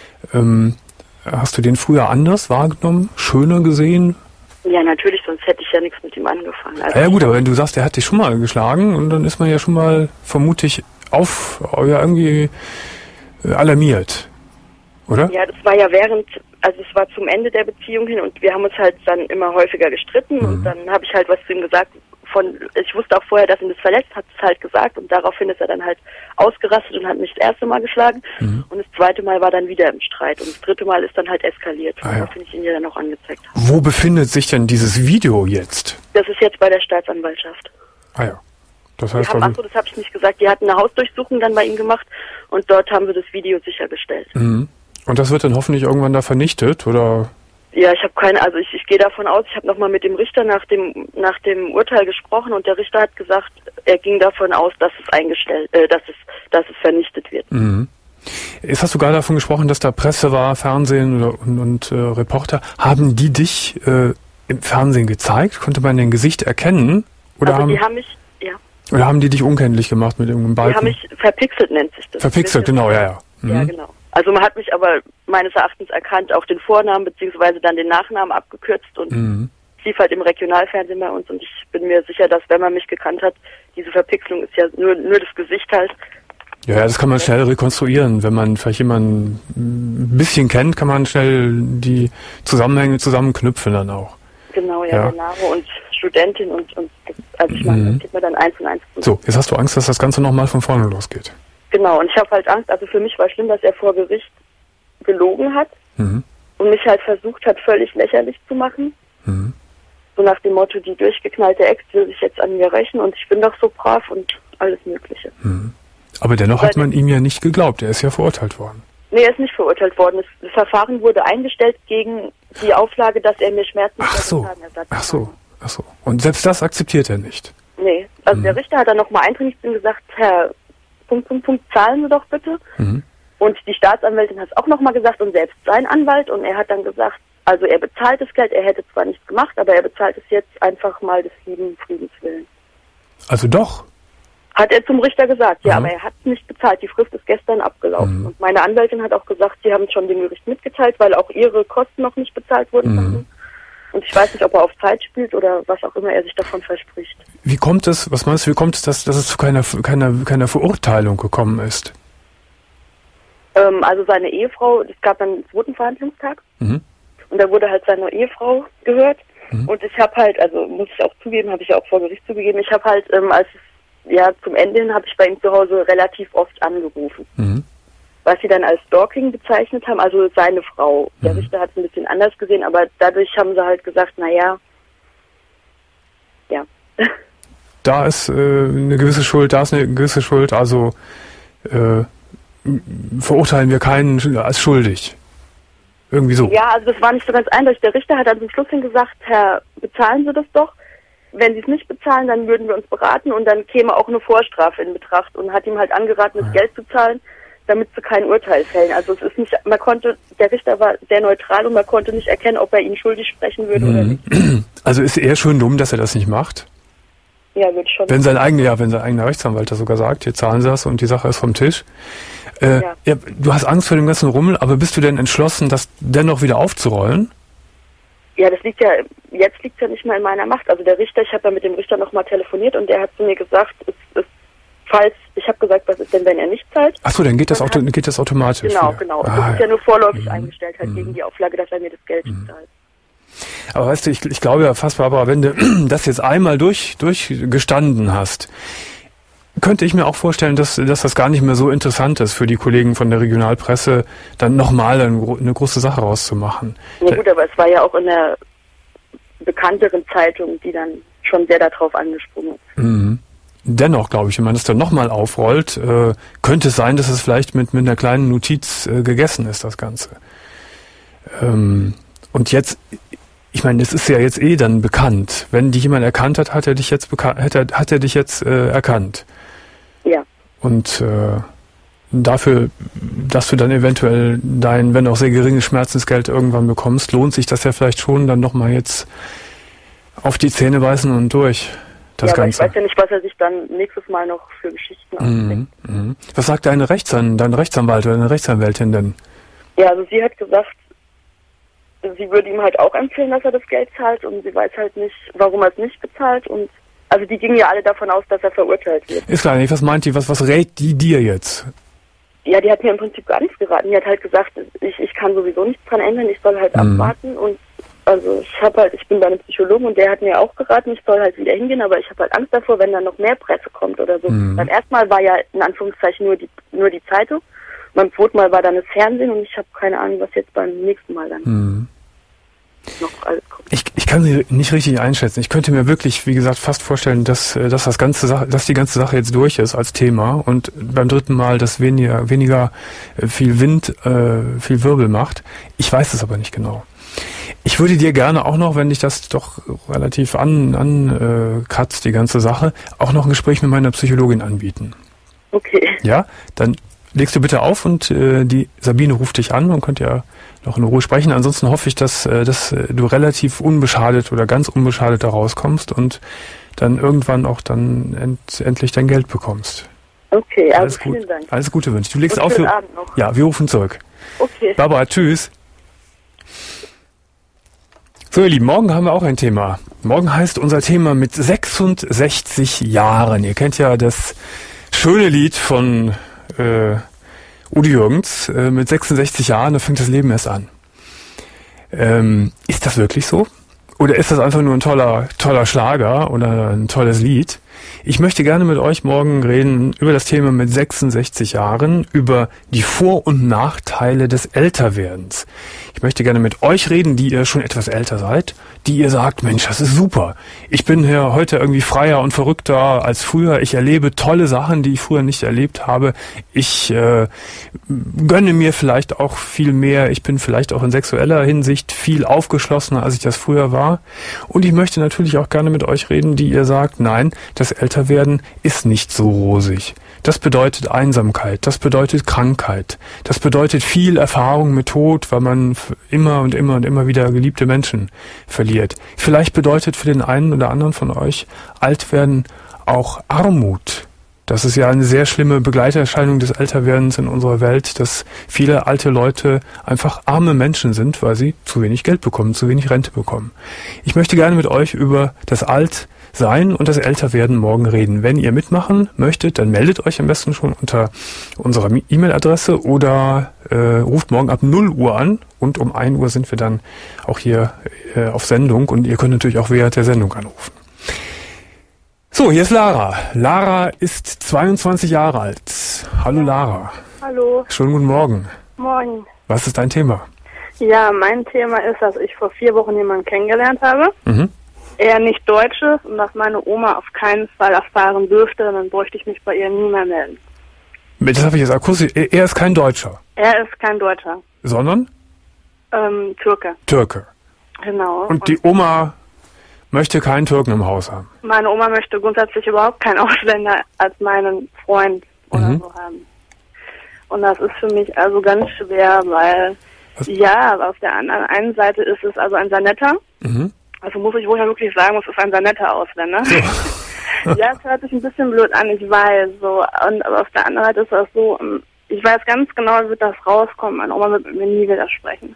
Hast du den früher anders wahrgenommen, schöner gesehen? Ja, natürlich, sonst hätte ich ja nichts mit ihm angefangen. Also ja gut, aber wenn du sagst, er hat dich schon mal geschlagen und dann ist man ja schon mal vermutlich irgendwie alarmiert, oder? Ja, das war ja es war zum Ende der Beziehung hin und wir haben uns halt dann immer häufiger gestritten und dann habe ich halt was zu ihm gesagt, ich wusste auch vorher, dass ihn das verletzt, hat es halt gesagt und daraufhin ist er dann halt ausgerastet und hat mich das erste Mal geschlagen und das zweite Mal war dann wieder im Streit und das dritte Mal ist dann halt eskaliert und daraufhin ich ihn ja dann auch angezeigt habe. Wo befindet sich denn dieses Video jetzt? Das ist jetzt bei der Staatsanwaltschaft. Ah ja. Das heißt das habe ich nicht gesagt, die hatten eine Hausdurchsuchung dann bei ihm gemacht und dort haben wir das Video sichergestellt. Und das wird dann hoffentlich irgendwann da vernichtet, oder? Ja, ich habe keine, also ich gehe davon aus, ich habe nochmal mit dem Richter nach dem Urteil gesprochen und der Richter hat gesagt, er ging davon aus, dass es dass es vernichtet wird. Mhm. Jetzt hast du gerade davon gesprochen, dass da Presse war, Fernsehen und Reporter. Haben die dich im Fernsehen gezeigt? Konnte man dein Gesicht erkennen? Oder also die haben mich, ja. Oder haben die dich unkenntlich gemacht mit irgendeinem Balken? Die haben mich verpixelt, nennt sich das. Verpixelt, genau, ja. Mhm. Ja, genau. Also man hat mich aber meines Erachtens erkannt, auch den Vornamen beziehungsweise dann den Nachnamen abgekürzt und es lief halt im Regionalfernsehen bei uns und ich bin mir sicher, dass wenn man mich gekannt hat, diese Verpixelung ist ja nur das Gesicht halt. Ja, das kann man schnell rekonstruieren. Wenn man vielleicht jemanden ein bisschen kennt, kann man schnell die Zusammenhänge zusammenknüpfen dann auch. Genau, ja. Der Name und Studentin und also ich meine, das geht mir dann 1 und 1 zu. So, jetzt hast du Angst, dass das Ganze nochmal von vorne losgeht. Genau, und ich habe halt Angst, also für mich war schlimm, dass er vor Gericht gelogen hat und mich halt versucht hat, völlig lächerlich zu machen. So nach dem Motto, die durchgeknallte Ex will sich jetzt an mir rächen und ich bin doch so brav und alles Mögliche. Aber dennoch hat man ihm ja nicht geglaubt, er ist ja verurteilt worden. Nee, er ist nicht verurteilt worden. Das Verfahren wurde eingestellt gegen die Auflage, dass er mir Schmerzensgeld Ach so. Und selbst das akzeptiert er nicht? Nee, also der Richter hat dann nochmal eindringlich gesagt, Herr... zahlen Sie doch bitte. Und die Staatsanwältin hat es auch nochmal gesagt und selbst sein Anwalt und er hat dann gesagt, also er bezahlt das Geld, er hätte zwar nichts gemacht, aber er bezahlt es jetzt einfach mal des lieben Friedens willen. Also doch? Hat er zum Richter gesagt, ja, aber er hat es nicht bezahlt, die Frist ist gestern abgelaufen. Und meine Anwältin hat auch gesagt, sie haben es schon dem Gericht mitgeteilt, weil auch ihre Kosten noch nicht bezahlt wurden. Und ich weiß nicht, ob er auf Zeit spielt oder was auch immer er sich davon verspricht. Wie kommt es, was meinst du, dass es zu keiner Verurteilung gekommen ist? Also seine Ehefrau, es gab dann einen zweiten Verhandlungstag und da wurde halt seine Ehefrau gehört und ich habe halt, also muss ich auch zugeben, habe ich ja auch vor Gericht zugegeben, ich habe halt, zum Ende hin habe ich bei ihm zu Hause relativ oft angerufen. Was sie dann als Stalking bezeichnet haben, also seine Frau. Der Richter hat es ein bisschen anders gesehen, aber dadurch haben sie halt gesagt, naja, ja. Da ist eine gewisse Schuld, also verurteilen wir keinen als schuldig. Irgendwie so. Ja, also das war nicht so ganz eindeutig. Der Richter hat dann zum Schluss hin gesagt, Herr, bezahlen Sie das doch. Wenn Sie es nicht bezahlen, dann würden wir uns beraten und dann käme auch eine Vorstrafe in Betracht und hat ihm halt angeraten, das Geld zu zahlen, damit sie kein Urteil fällen. Also es ist nicht, der Richter war sehr neutral und man konnte nicht erkennen, ob er ihn schuldig sprechen würde oder nicht. Also ist er schon dumm, dass er das nicht macht? Ja, wird schon. Wenn sein eigener Rechtsanwalt das sogar sagt, hier zahlen Sie das und die Sache ist vom Tisch. Ja, du hast Angst vor dem ganzen Rummel, aber bist du denn entschlossen, das dennoch wieder aufzurollen? Ja, jetzt liegt ja nicht mehr in meiner Macht. Also der Richter, ich habe ja mit dem Richter nochmal telefoniert und der hat zu mir gesagt, ich habe gesagt, was ist denn, wenn er nicht zahlt? Ach so, dann geht das automatisch. Genau. Das ist ja nur vorläufig eingestellt, halt gegen die Auflage, dass er mir das Geld zahlt. Aber weißt du, ich glaube ja fast, Barbara, wenn du das jetzt einmal durchgestanden hast, könnte ich mir auch vorstellen, dass das gar nicht mehr so interessant ist für die Kollegen von der Regionalpresse, dann nochmal eine große Sache rauszumachen. Ja gut, aber es war ja auch in der bekannteren Zeitung, die dann schon sehr darauf angesprungen ist. Dennoch, glaube ich, wenn man das dann nochmal aufrollt, könnte es sein, dass es vielleicht mit einer kleinen Notiz gegessen ist, das Ganze. Und jetzt, ich meine, es ist ja jetzt dann bekannt. Wenn dich jemand erkannt hat, hat er dich jetzt erkannt. Ja. Und dafür, dass du dann eventuell dein, wenn auch sehr geringes Schmerzensgeld irgendwann bekommst, lohnt sich das ja vielleicht schon, dann nochmal jetzt auf die Zähne beißen und durch. Das Ganze. Aber ich weiß ja nicht, was er sich dann nächstes Mal noch für Geschichten ausdenkt. Was sagt dein Rechtsanwalt oder deine Rechtsanwältin denn? Ja, also sie hat gesagt, sie würde ihm halt auch empfehlen, dass er das Geld zahlt und sie weiß halt nicht, warum er es nicht bezahlt und also die gingen ja alle davon aus, dass er verurteilt wird. Ist klar nicht, was meint die, was rät die dir jetzt? Ja, die hat mir im Prinzip gar nichts geraten. Die hat halt gesagt, ich kann sowieso nichts dran ändern, ich soll halt abwarten und also ich bin bei einem Psychologen und der hat mir auch geraten, ich soll halt wieder hingehen, aber ich habe halt Angst davor, wenn dann noch mehr Presse kommt oder so. Beim ersten Mal war ja in Anführungszeichen nur die Zeitung, beim zweiten Mal war dann das Fernsehen und ich habe keine Ahnung, was jetzt beim nächsten Mal dann noch alles kommt. Ich kann sie nicht richtig einschätzen. Ich könnte mir wirklich, wie gesagt, fast vorstellen, dass die ganze Sache jetzt durch ist als Thema und beim dritten Mal das weniger viel Wind, viel Wirbel macht. Ich weiß es aber nicht genau. Ich würde dir gerne auch noch, wenn dich das doch relativ kratzt, die ganze Sache, auch noch ein Gespräch mit meiner Psychologin anbieten. Okay. Ja, dann legst du bitte auf und die Sabine ruft dich an und könnt ja noch in Ruhe sprechen. Ansonsten hoffe ich, dass du relativ unbeschadet oder ganz unbeschadet da rauskommst und dann irgendwann auch dann endlich dein Geld bekommst. Okay, also alles gut. Vielen Dank. Alles Gute wünsche ich. Du legst und auf. schönen Abend noch. Ja, wir rufen zurück. Okay. Barbara, tschüss. So, ihr Lieben, morgen haben wir auch ein Thema. Morgen heißt unser Thema mit 66 Jahren. Ihr kennt ja das schöne Lied von Udo Jürgens. Mit 66 Jahren, da fängt das Leben erst an. Ist das wirklich so? Oder ist das einfach nur ein toller Schlager oder ein tolles Lied? Ich möchte gerne mit euch morgen reden über das Thema mit 66 Jahren, über die Vor- und Nachteile des Älterwerdens. Ich möchte gerne mit euch reden, die ihr schon etwas älter seid, die ihr sagt, Mensch, das ist super. Ich bin ja heute irgendwie freier und verrückter als früher. Ich erlebe tolle Sachen, die ich früher nicht erlebt habe. Ich gönne mir vielleicht auch viel mehr. Ich bin vielleicht auch in sexueller Hinsicht viel aufgeschlossener, als ich das früher war. Und ich möchte natürlich auch gerne mit euch reden, die ihr sagt, nein, das Älterwerden ist nicht so rosig. Das bedeutet Einsamkeit, das bedeutet Krankheit, das bedeutet viel Erfahrung mit Tod, weil man immer und immer und immer wieder geliebte Menschen verliert. Vielleicht bedeutet für den einen oder anderen von euch Altwerden auch Armut. Das ist ja eine sehr schlimme Begleiterscheinung des Älterwerdens in unserer Welt, dass viele alte Leute einfach arme Menschen sind, weil sie zu wenig Geld bekommen, zu wenig Rente bekommen. Ich möchte gerne mit euch über das Altsein und das Älterwerden morgen reden. Wenn ihr mitmachen möchtet, dann meldet euch am besten schon unter unserer E-Mail-Adresse oder ruft morgen ab 0 Uhr an und um 1 Uhr sind wir dann auch hier auf Sendung und ihr könnt natürlich auch während der Sendung anrufen. So, hier ist Lara. Lara ist 22 Jahre alt. Hallo Lara. Hallo. Schönen guten Morgen. Moin. Was ist dein Thema? Ja, mein Thema ist, dass ich vor 4 Wochen jemanden kennengelernt habe. Er nicht Deutsch ist und dass meine Oma auf keinen Fall erfahren dürfte, dann bräuchte ich mich bei ihr nie mehr melden. Das habe ich jetzt akustisch. Er ist kein Deutscher. Er ist kein Deutscher. Sondern? Türke. Türke. Genau. Und die Oma möchte keinen Türken im Haus haben. Meine Oma möchte grundsätzlich überhaupt keinen Ausländer als meinen Freund oder so haben. Und das ist für mich also ganz schwer, weil, ja, auf der einen Seite ist es also ein sehr netter. Also muss ich wohl ja wirklich sagen, es ist ein sehr netter Ausländer. So. Ja, es hört sich ein bisschen blöd an, ich weiß, so. Aber auf der anderen Seite ist das so, ich weiß ganz genau, wie wird das rauskommen. Meine Oma wird mit mir nie widersprechen.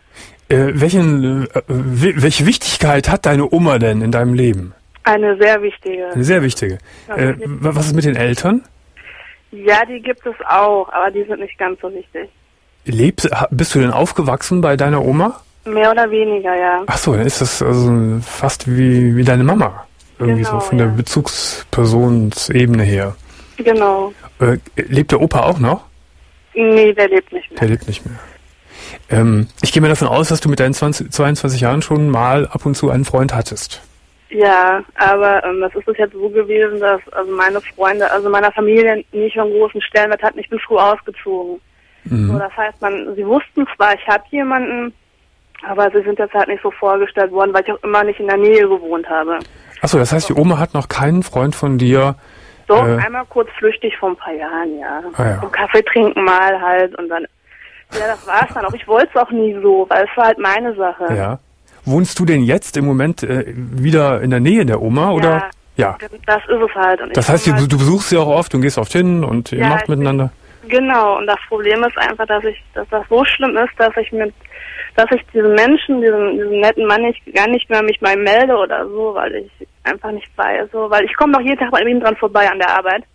Welche Wichtigkeit hat deine Oma denn in deinem Leben? Eine sehr wichtige. Eine sehr wichtige. Was ist mit den Eltern? Ja, die gibt es auch, aber die sind nicht ganz so wichtig. Bist du denn aufgewachsen bei deiner Oma? Mehr oder weniger, ja. Ach so, dann ist das also fast wie deine Mama. Irgendwie genau, so von der Bezugspersonsebene her. Genau. Lebt der Opa auch noch? Nee, der lebt nicht mehr. Der lebt nicht mehr. Ich gehe mal davon aus, dass du mit deinen 22 Jahren schon mal ab und zu einen Freund hattest. Ja, aber das ist es jetzt so gewesen, dass also meine Freunde, also meiner Familie nicht so einen großen Stellenwert hatten. Ich bin früh ausgezogen. So, das heißt, sie wussten zwar, ich habe jemanden, aber sie sind jetzt halt nicht so vorgestellt worden, weil ich auch immer nicht in der Nähe gewohnt habe. Achso, das heißt, die Oma hat noch keinen Freund von dir? Doch, einmal kurz flüchtig vor ein paar Jahren, ja. Ja. Und Kaffee trinken mal halt und dann, ja, das war's dann auch. Ich wollte es auch nie so, weil es war halt meine Sache. Ja. Wohnst du denn jetzt im Moment wieder in der Nähe der Oma, oder? Ja. Das ist es halt. Und das heißt, du besuchst sie auch oft und gehst oft hin und ihr macht miteinander? Genau, und das Problem ist einfach, dass das so schlimm ist, dass ich diesen Menschen, diesen netten Mann gar nicht mehr mich mal melde oder so, weil ich einfach nicht weiß, so, weil ich komme doch jeden Tag bei ihm dran vorbei an der Arbeit.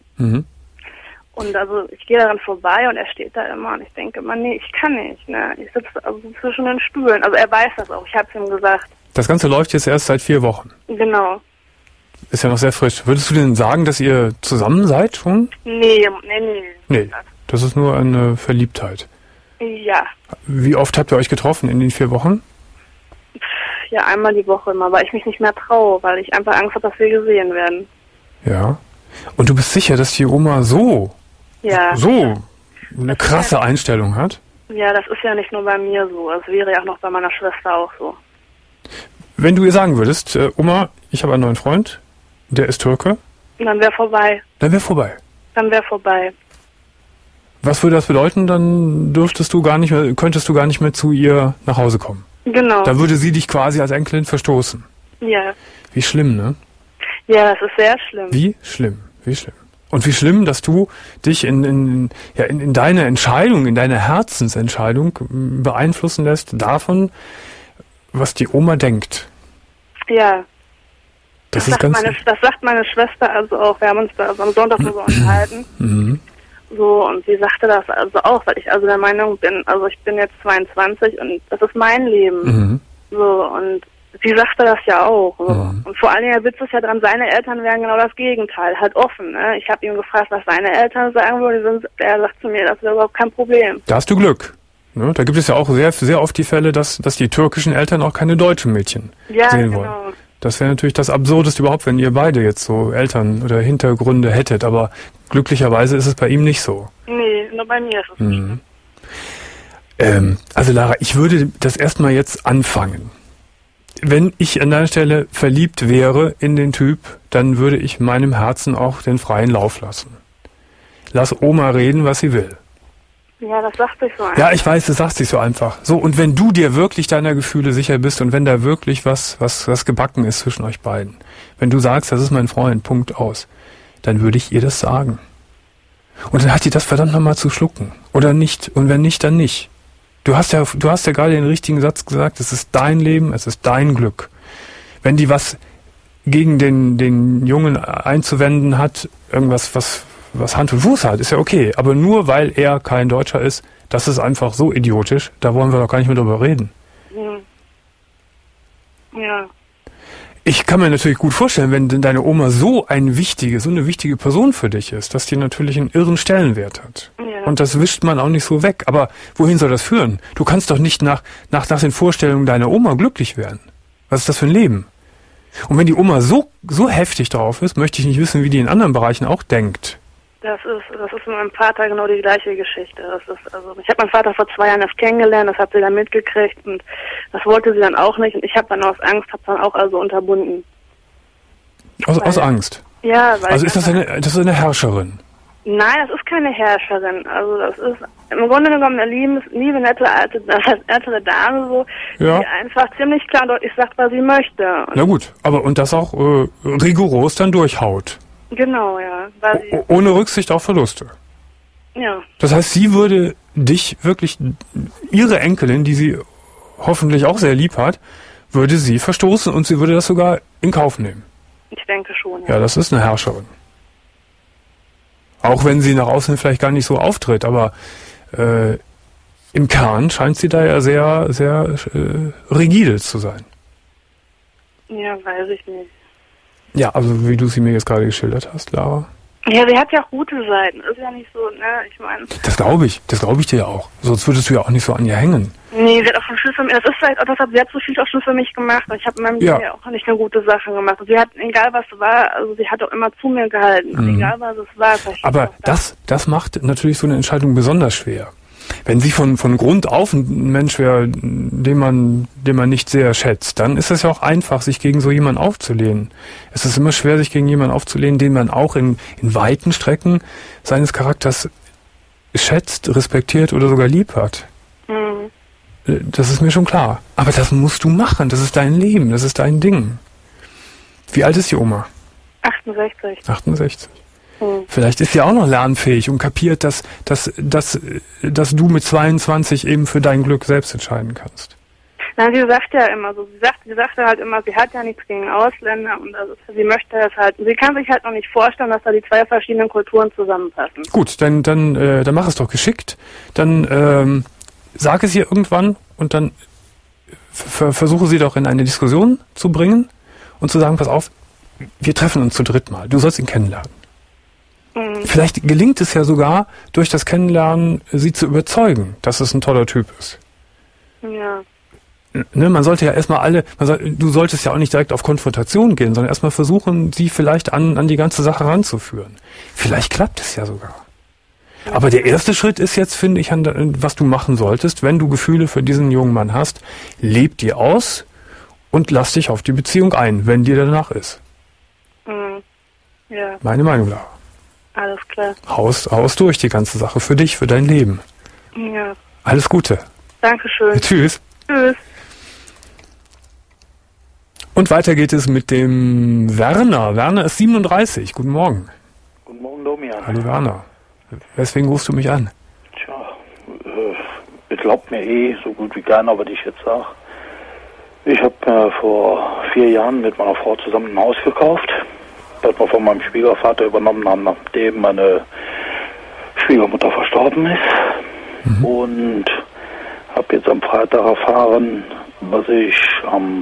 Und also ich gehe daran vorbei und er steht da immer und ich denke immer, nee, ich kann nicht, ne? Ich sitze also zwischen den Stühlen. Also er weiß das auch, ich habe es ihm gesagt. Das Ganze läuft jetzt erst seit 4 Wochen. Genau. Ist ja noch sehr frisch. Würdest du denn sagen, dass ihr zusammen seid schon? Nee. Das ist nur eine Verliebtheit. Ja. Wie oft habt ihr euch getroffen in den 4 Wochen? Ja, einmal die Woche immer, weil ich mich nicht mehr traue, weil ich einfach Angst habe, dass wir gesehen werden. Ja. Und du bist sicher, dass die Oma so eine krasse Einstellung hat? Ja, das ist ja nicht nur bei mir so. Es wäre ja auch noch bei meiner Schwester auch so. Wenn du ihr sagen würdest, Oma, ich habe einen neuen Freund, der ist Türke. Dann wäre vorbei. Dann wäre vorbei. Dann wäre vorbei. Was würde das bedeuten? Dann könntest du gar nicht mehr zu ihr nach Hause kommen. Genau. Da würde sie dich quasi als Enkelin verstoßen. Ja. Wie schlimm, ne? Ja, das ist sehr schlimm. Wie schlimm. Und wie schlimm, dass du dich in deine Entscheidung, in deine Herzensentscheidung beeinflussen lässt davon, was die Oma denkt. Ja. Das sagt meine Schwester also auch. Wir haben uns da also am Sonntag so unterhalten. Mhm. So, und sie sagte das also auch, weil ich also der Meinung bin, also ich bin jetzt 22 und das ist mein Leben. Mhm. So, und sie sagte das ja auch. So. Mhm. Und vor allem der Witz ist ja dran, seine Eltern wären genau das Gegenteil, halt offen. Ne? Ich habe ihn gefragt, was seine Eltern sagen würden. Er sagt zu mir, das wäre überhaupt kein Problem. Da hast du Glück. Ne? Da gibt es ja auch sehr, sehr oft die Fälle, dass die türkischen Eltern auch keine deutschen Mädchen sehen wollen. Genau. Das wäre natürlich das Absurdeste überhaupt, wenn ihr beide jetzt so Eltern oder Hintergründe hättet. Aber glücklicherweise ist es bei ihm nicht so. Nee, nur bei mir ist es nicht. Also Lara, ich würde das erstmal jetzt anfangen. Wenn ich an deiner Stelle verliebt wäre in den Typ, dann würde ich meinem Herzen auch den freien Lauf lassen. Lass Oma reden, was sie will. Ja, das sagt sich so einfach. Ja, ich weiß, das sagt sich so einfach. So, und wenn du dir wirklich deiner Gefühle sicher bist und wenn da wirklich was gebacken ist zwischen euch beiden, wenn du sagst, das ist mein Freund, Punkt aus, dann würde ich ihr das sagen. Und dann hat die das verdammt nochmal zu schlucken. Oder nicht. Und wenn nicht, dann nicht. Du hast ja gerade den richtigen Satz gesagt, es ist dein Leben, es ist dein Glück. Wenn die was gegen den Jungen einzuwenden hat, irgendwas, was Hand und Fuß hat, ist ja okay. Aber nur weil er kein Deutscher ist, das ist einfach so idiotisch, da wollen wir doch gar nicht mehr drüber reden. Ja. Ich kann mir natürlich gut vorstellen, wenn deine Oma so eine wichtige Person für dich ist, dass die natürlich einen irren Stellenwert hat. Ja. Und das wischt man auch nicht so weg. Aber wohin soll das führen? Du kannst doch nicht nach den Vorstellungen deiner Oma glücklich werden. Was ist das für ein Leben? Und wenn die Oma so heftig drauf ist, möchte ich nicht wissen, wie die in anderen Bereichen auch denkt. Das ist mit meinem Vater genau die gleiche Geschichte. Ich habe meinen Vater vor 2 Jahren erst kennengelernt, das hat sie dann mitgekriegt und das wollte sie dann auch nicht und ich habe dann aus Angst, auch also unterbunden. Aus Angst? Ja, weil also ist das eine Herrscherin? Nein, das ist keine Herrscherin. Also das ist im Grunde genommen eine liebe, nette, ältere Dame, so, ja, die einfach ziemlich klar und deutlich sagt, was sie möchte. Na gut, und das auch rigoros dann durchhaut. Genau, ja. Ohne Rücksicht auf Verluste. Ja. Das heißt, sie würde dich wirklich, ihre Enkelin, die sie hoffentlich auch sehr lieb hat, würde sie verstoßen und sie würde das sogar in Kauf nehmen. Ich denke schon, ja. Ja, das ist eine Herrscherin. Auch wenn sie nach außen vielleicht gar nicht so auftritt, aber im Kern scheint sie da ja sehr, sehr rigide zu sein. Ja, weiß ich nicht. Ja, also wie du sie mir jetzt gerade geschildert hast, Lara. Ja, sie hat ja auch gute Seiten. Ist ja nicht so, ne, ich meine. Das glaube ich dir ja auch. Sonst würdest du ja auch nicht so an ihr hängen. Nee, sie hat auch schon viel für mich, das ist vielleicht auch deshalb, sie hat so viel auch schon für mich gemacht. Ich habe in meinem Leben ja auch nicht eine gute Sache gemacht. Und sie hat, egal was war, also sie hat auch immer zu mir gehalten. Mhm. Egal was es war. Aber das macht natürlich so eine Entscheidung besonders schwer. Wenn sie von Grund auf ein Mensch wäre, den man nicht sehr schätzt, dann ist es ja auch einfach, sich gegen so jemanden aufzulehnen. Es ist immer schwer, sich gegen jemanden aufzulehnen, den man auch in weiten Strecken seines Charakters schätzt, respektiert oder sogar lieb hat. Mhm. Das ist mir schon klar. Aber das musst du machen. Das ist dein Leben. Das ist dein Ding. Wie alt ist die Oma? 68. 68. Vielleicht ist sie auch noch lernfähig und kapiert, dass du mit 22 eben für dein Glück selbst entscheiden kannst. Na, sie sagt ja immer so, sie sagte halt immer, sie hat ja nichts gegen Ausländer und sie möchte es halt, sie kann sich halt noch nicht vorstellen, dass da die 2 verschiedenen Kulturen zusammenpassen. Gut, dann mach es doch geschickt, dann sag es ihr irgendwann und dann versuche sie doch in eine Diskussion zu bringen und zu sagen, pass auf, wir treffen uns zu dritt mal, du sollst ihn kennenlernen. Vielleicht gelingt es ja sogar, durch das Kennenlernen sie zu überzeugen, dass es ein toller Typ ist. Ja. Ne, man sollte ja erstmal du solltest ja auch nicht direkt auf Konfrontation gehen, sondern erstmal versuchen, sie vielleicht an die ganze Sache ranzuführen. Vielleicht klappt es ja sogar. Aber der erste Schritt ist jetzt, finde ich, was du machen solltest, wenn du Gefühle für diesen jungen Mann hast, leb die aus und lass dich auf die Beziehung ein, wenn dir danach ist. Ja. Meine Meinung, Lara. Alles klar. Haus durch die ganze Sache, für dich, für dein Leben. Ja. Alles Gute. Dankeschön. Tschüss. Tschüss. Und weiter geht es mit dem Werner. Werner ist 37. Guten Morgen. Guten Morgen, Domian. Hallo Werner. Weswegen rufst du mich an? Tja, ihr glaubt mir so gut wie keiner, was ich jetzt sage. Ich habe vor 4 Jahren mit meiner Frau zusammen ein Haus gekauft, das wir von meinem Schwiegervater übernommen haben, nachdem meine Schwiegermutter verstorben ist. Und habe jetzt am Freitag erfahren, dass ich am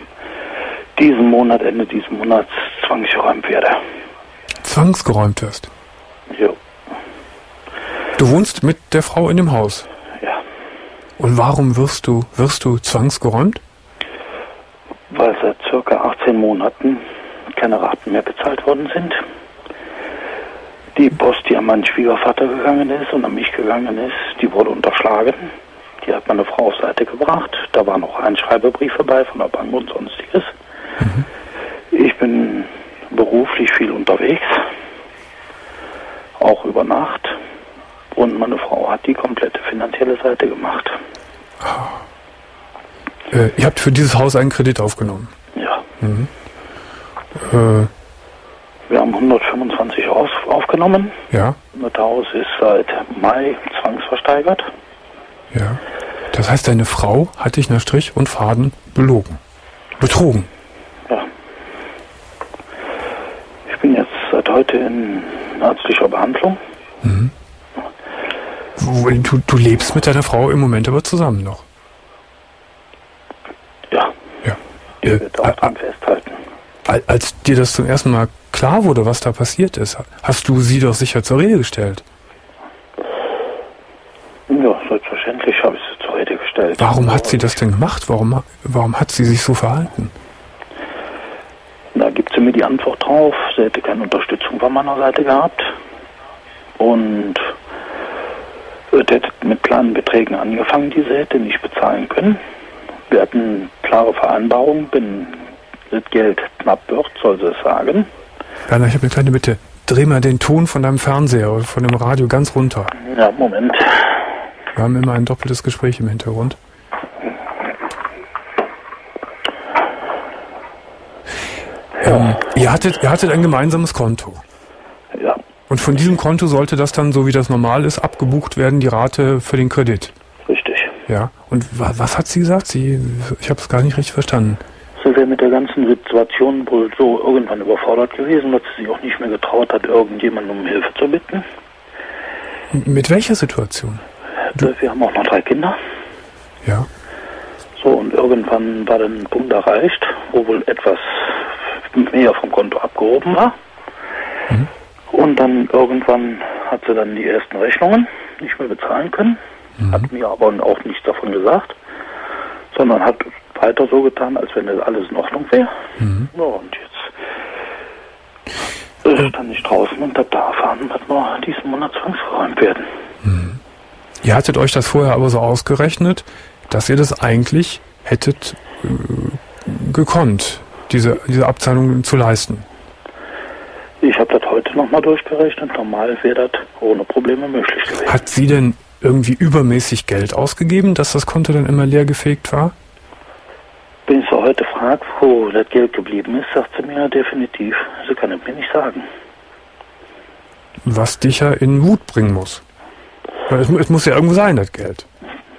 Ende dieses Monats zwangsgeräumt werde. Zwangsgeräumt wirst? Ja. Du wohnst mit der Frau in dem Haus? Ja. Und warum wirst du zwangsgeräumt? Weil seit circa 18 Monaten keine Raten mehr bezahlt worden sind. Die Post, die an meinen Schwiegervater gegangen ist und an mich gegangen ist, die wurde unterschlagen. Die hat meine Frau auf Seite gebracht. Da waren auch Einschreibebriefe bei von der Bank und sonstiges. Ich bin beruflich viel unterwegs, auch über Nacht. Und meine Frau hat die komplette finanzielle Seite gemacht. Ihr habt für dieses Haus einen Kredit aufgenommen? Ja. Wir haben 125 aufgenommen. Ja. Das Haus ist seit Mai zwangsversteigert. Ja. Das heißt, deine Frau hat dich nach Strich und Faden betrogen. Ja. Ich bin jetzt seit heute in ärztlicher Behandlung. Du lebst mit deiner Frau im Moment aber zusammen noch? Ja. Ja. Ich werde auch dran festhalten. Als dir das zum ersten Mal klar wurde, was da passiert ist, hast du sie doch sicher zur Rede gestellt? Ja, selbstverständlich habe ich sie zur Rede gestellt. Warum hat sie das denn gemacht? Warum hat sie sich so verhalten? Da gibt sie mir die Antwort drauf. Sie hätte keine Unterstützung von meiner Seite gehabt. Und es hätte mit kleinen Beträgen angefangen, die sie hätte nicht bezahlen können. Wir hatten klare Vereinbarungen, wenn das Geld knapp wird, soll sie es sagen. Werner, ich habe eine kleine Bitte. Dreh mal den Ton von deinem Fernseher oder von dem Radio ganz runter. Ja, Moment. Wir haben immer ein doppeltes Gespräch im Hintergrund. Ihr hattet ein gemeinsames Konto. Ja. Und von diesem Konto sollte das dann, so wie das normal ist, abgebucht werden, die Rate für den Kredit. Richtig. Ja. Und was hat sie gesagt? Ich habe es gar nicht richtig verstanden. Sie wäre mit der ganzen Situation wohl so irgendwann überfordert gewesen, dass sie sich auch nicht mehr getraut hat, irgendjemanden um Hilfe zu bitten. Mit welcher Situation? Wir haben auch noch 3 Kinder. Ja. So, und irgendwann war dann ein Punkt erreicht, wo wohl etwas mehr vom Konto abgehoben war. Und dann irgendwann hat sie dann die ersten Rechnungen nicht mehr bezahlen können. Hat mir aber auch nichts davon gesagt, sondern hat weiter so getan, als wenn das alles in Ordnung wäre. Ja, und jetzt stand ich draußen und habe da erfahren, dass wir diesen Monat zwangsgeräumt werden. Ihr hattet euch das vorher aber so ausgerechnet, dass ihr das eigentlich hättet gekonnt, diese Abzahlung zu leisten. Ich habe das heute nochmal durchgerechnet. Normal wäre das ohne Probleme möglich gewesen. Hat sie denn irgendwie übermäßig Geld ausgegeben, dass das Konto dann immer leer gefegt war? Wenn ich sie heute frage, wo das Geld geblieben ist, sagt sie mir definitiv, sie kann es mir nicht sagen. Was dich ja in Wut bringen muss. Weil es muss ja irgendwo sein, das Geld.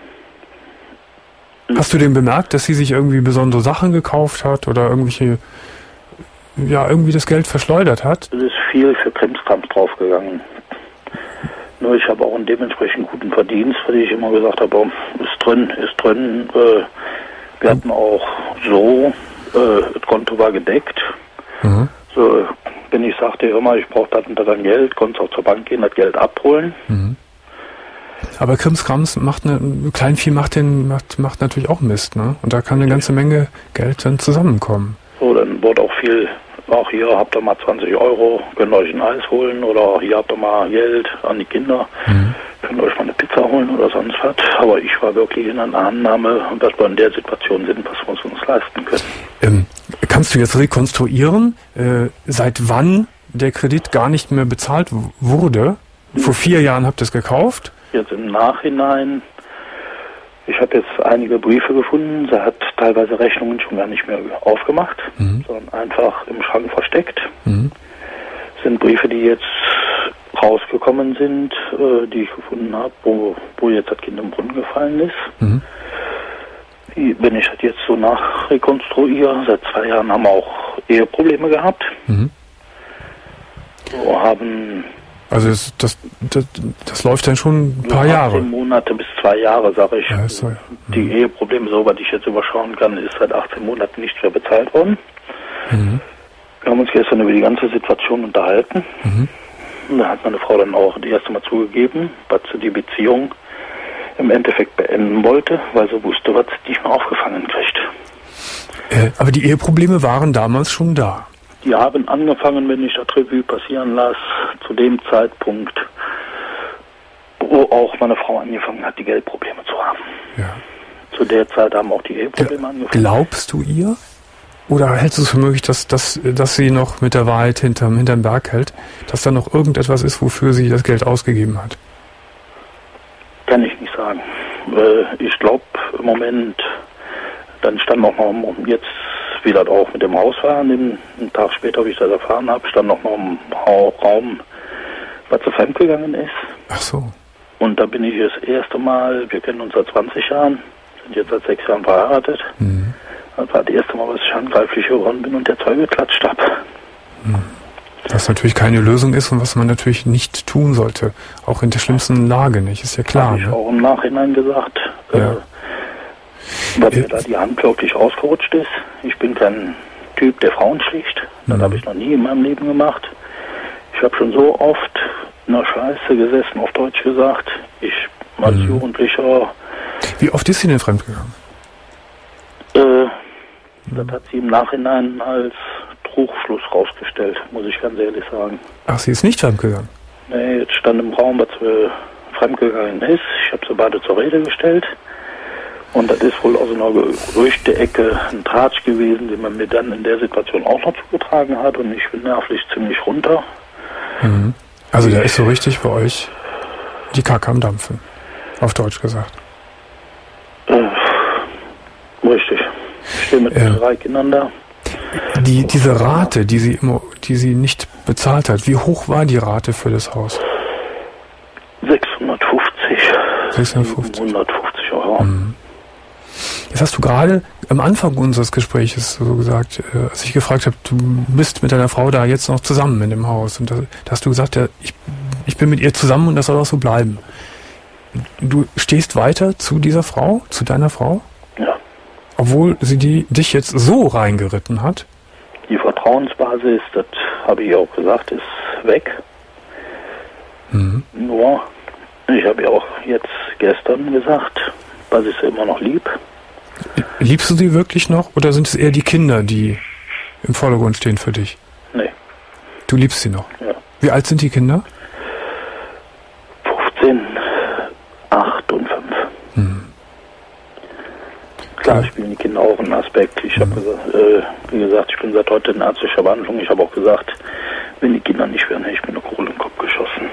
Hast du denn bemerkt, dass sie sich irgendwie besondere Sachen gekauft hat oder irgendwie das Geld verschleudert hat? Es ist viel für Krimskrams draufgegangen. Nur ich habe auch einen dementsprechend guten Verdienst, weil ich immer gesagt habe, ist drin. Wir hatten auch das Konto war gedeckt. So, wenn ich sagte immer, ich brauche das und das an Geld, konnte auch zur Bank gehen, das Geld abholen. Aber Krimskrams Kleinvieh macht natürlich auch Mist, ne? Und da kann eine ganze Menge Geld dann zusammenkommen. So, dann wurde auch viel, auch hier habt ihr mal 20 €, könnt ihr euch ein Eis holen oder hier habt ihr mal Geld an die Kinder, könnt ihr euch mal eine Pizza holen oder sonst was. Aber ich war wirklich in einer Annahme, dass wir in der Situation sind, was wir uns leisten können. Kannst du jetzt rekonstruieren, seit wann der Kredit gar nicht mehr bezahlt wurde? Vor 4 Jahren habt ihr es gekauft? Jetzt im Nachhinein, ich habe jetzt einige Briefe gefunden, sie hat teilweise Rechnungen schon gar nicht mehr aufgemacht, sondern einfach im Schrank versteckt. Sind Briefe, die jetzt rausgekommen sind, die ich gefunden habe, wo jetzt das Kind im Brunnen gefallen ist. Wenn ich das jetzt so nachrekonstruiere, seit 2 Jahren haben wir auch Eheprobleme gehabt. So haben... Also das läuft dann schon ein paar Jahre. 18 Monate bis 2 Jahre, sage ich. Ja, die Eheprobleme, so was ich jetzt überschauen kann, ist seit 18 Monaten nicht mehr bezahlt worden. Wir haben uns gestern über die ganze Situation unterhalten. Und da hat meine Frau dann auch das erste Mal zugegeben, was sie die Beziehung im Endeffekt beenden wollte, weil sie wusste, was sie nicht mehr aufgefangen kriegt. Aber die Eheprobleme waren damals schon da. Die haben angefangen, wenn ich das Revue passieren lasse, zu dem Zeitpunkt, wo auch meine Frau angefangen hat, die Geldprobleme zu haben. Ja. Zu der Zeit haben auch die Eheprobleme angefangen. Glaubst du ihr? Oder hältst du es für möglich, dass sie noch mit der Wahrheit hinterm Berg hält? Dass da noch irgendetwas ist, wofür sie das Geld ausgegeben hat? Kann ich nicht sagen. Ich glaube im Moment, dann stand noch mal jetzt, wie das auch mit dem Haus war, einen Tag später, wie ich das erfahren habe, stand noch mal im Raum, was zu fremdgegangen ist. Ach so. Und da bin ich das erste Mal, wir kennen uns seit 20 Jahren, sind jetzt seit 6 Jahren verheiratet. Das war das erste Mal, was ich handgreiflich geworden bin und der Zeuge geklatscht habe. Was natürlich keine Lösung ist und was man natürlich nicht tun sollte. Auch in der schlimmsten Lage nicht, ist ja klar. Habe ich auch im Nachhinein gesagt, weil mir da die Hand wirklich rausgerutscht ist. Ich bin kein Typ, der Frauen schlicht. Das habe ich noch nie in meinem Leben gemacht. Ich habe schon so oft in der Scheiße gesessen, auf Deutsch gesagt. Ich als Jugendlicher... Wie oft ist sie denn fremdgegangen? Das hat sie im Nachhinein als Trugschluss rausgestellt, muss ich ganz ehrlich sagen. Ach, sie ist nicht fremdgegangen? Nee, jetzt stand im Raum, was fremdgegangen ist. Ich habe sie beide zur Rede gestellt. Und das ist wohl aus einer Gerüchte-Ecke ein Tratsch gewesen, den man mir dann in der Situation auch noch zugetragen hat. Und ich bin nervlich ziemlich runter. Also da ist so richtig bei euch die Kacke am Dampfen, auf Deutsch gesagt. Richtig. Ich stehe mit 3 Kindern da. Diese Rate, die sie nicht bezahlt hat, wie hoch war die Rate für das Haus? 650 Euro. Jetzt hast du gerade am Anfang unseres Gespräches so gesagt, als ich gefragt habe, du bist mit deiner Frau da jetzt noch zusammen in dem Haus. Und da hast du gesagt, ja, ich bin mit ihr zusammen und das soll auch so bleiben. Du stehst weiter zu dieser Frau, zu deiner Frau? Ja. Obwohl sie dich jetzt so reingeritten hat? Die Vertrauensbasis, das habe ich auch gesagt, ist weg. Nur, ich habe ja auch jetzt gestern gesagt, dass ich sie immer noch lieb. Liebst du sie wirklich noch oder sind es eher die Kinder, die im Vordergrund stehen für dich? Nee. Du liebst sie noch? Ja. Wie alt sind die Kinder? 15, 8 und 5. Klar, spielen die Kinder auch einen Aspekt. Ich habe wie gesagt, ich bin seit heute in ärztlicher Behandlung. Ich habe auch gesagt, wenn die Kinder nicht wären, hätte ich mir eine Kohle im Kopf geschossen.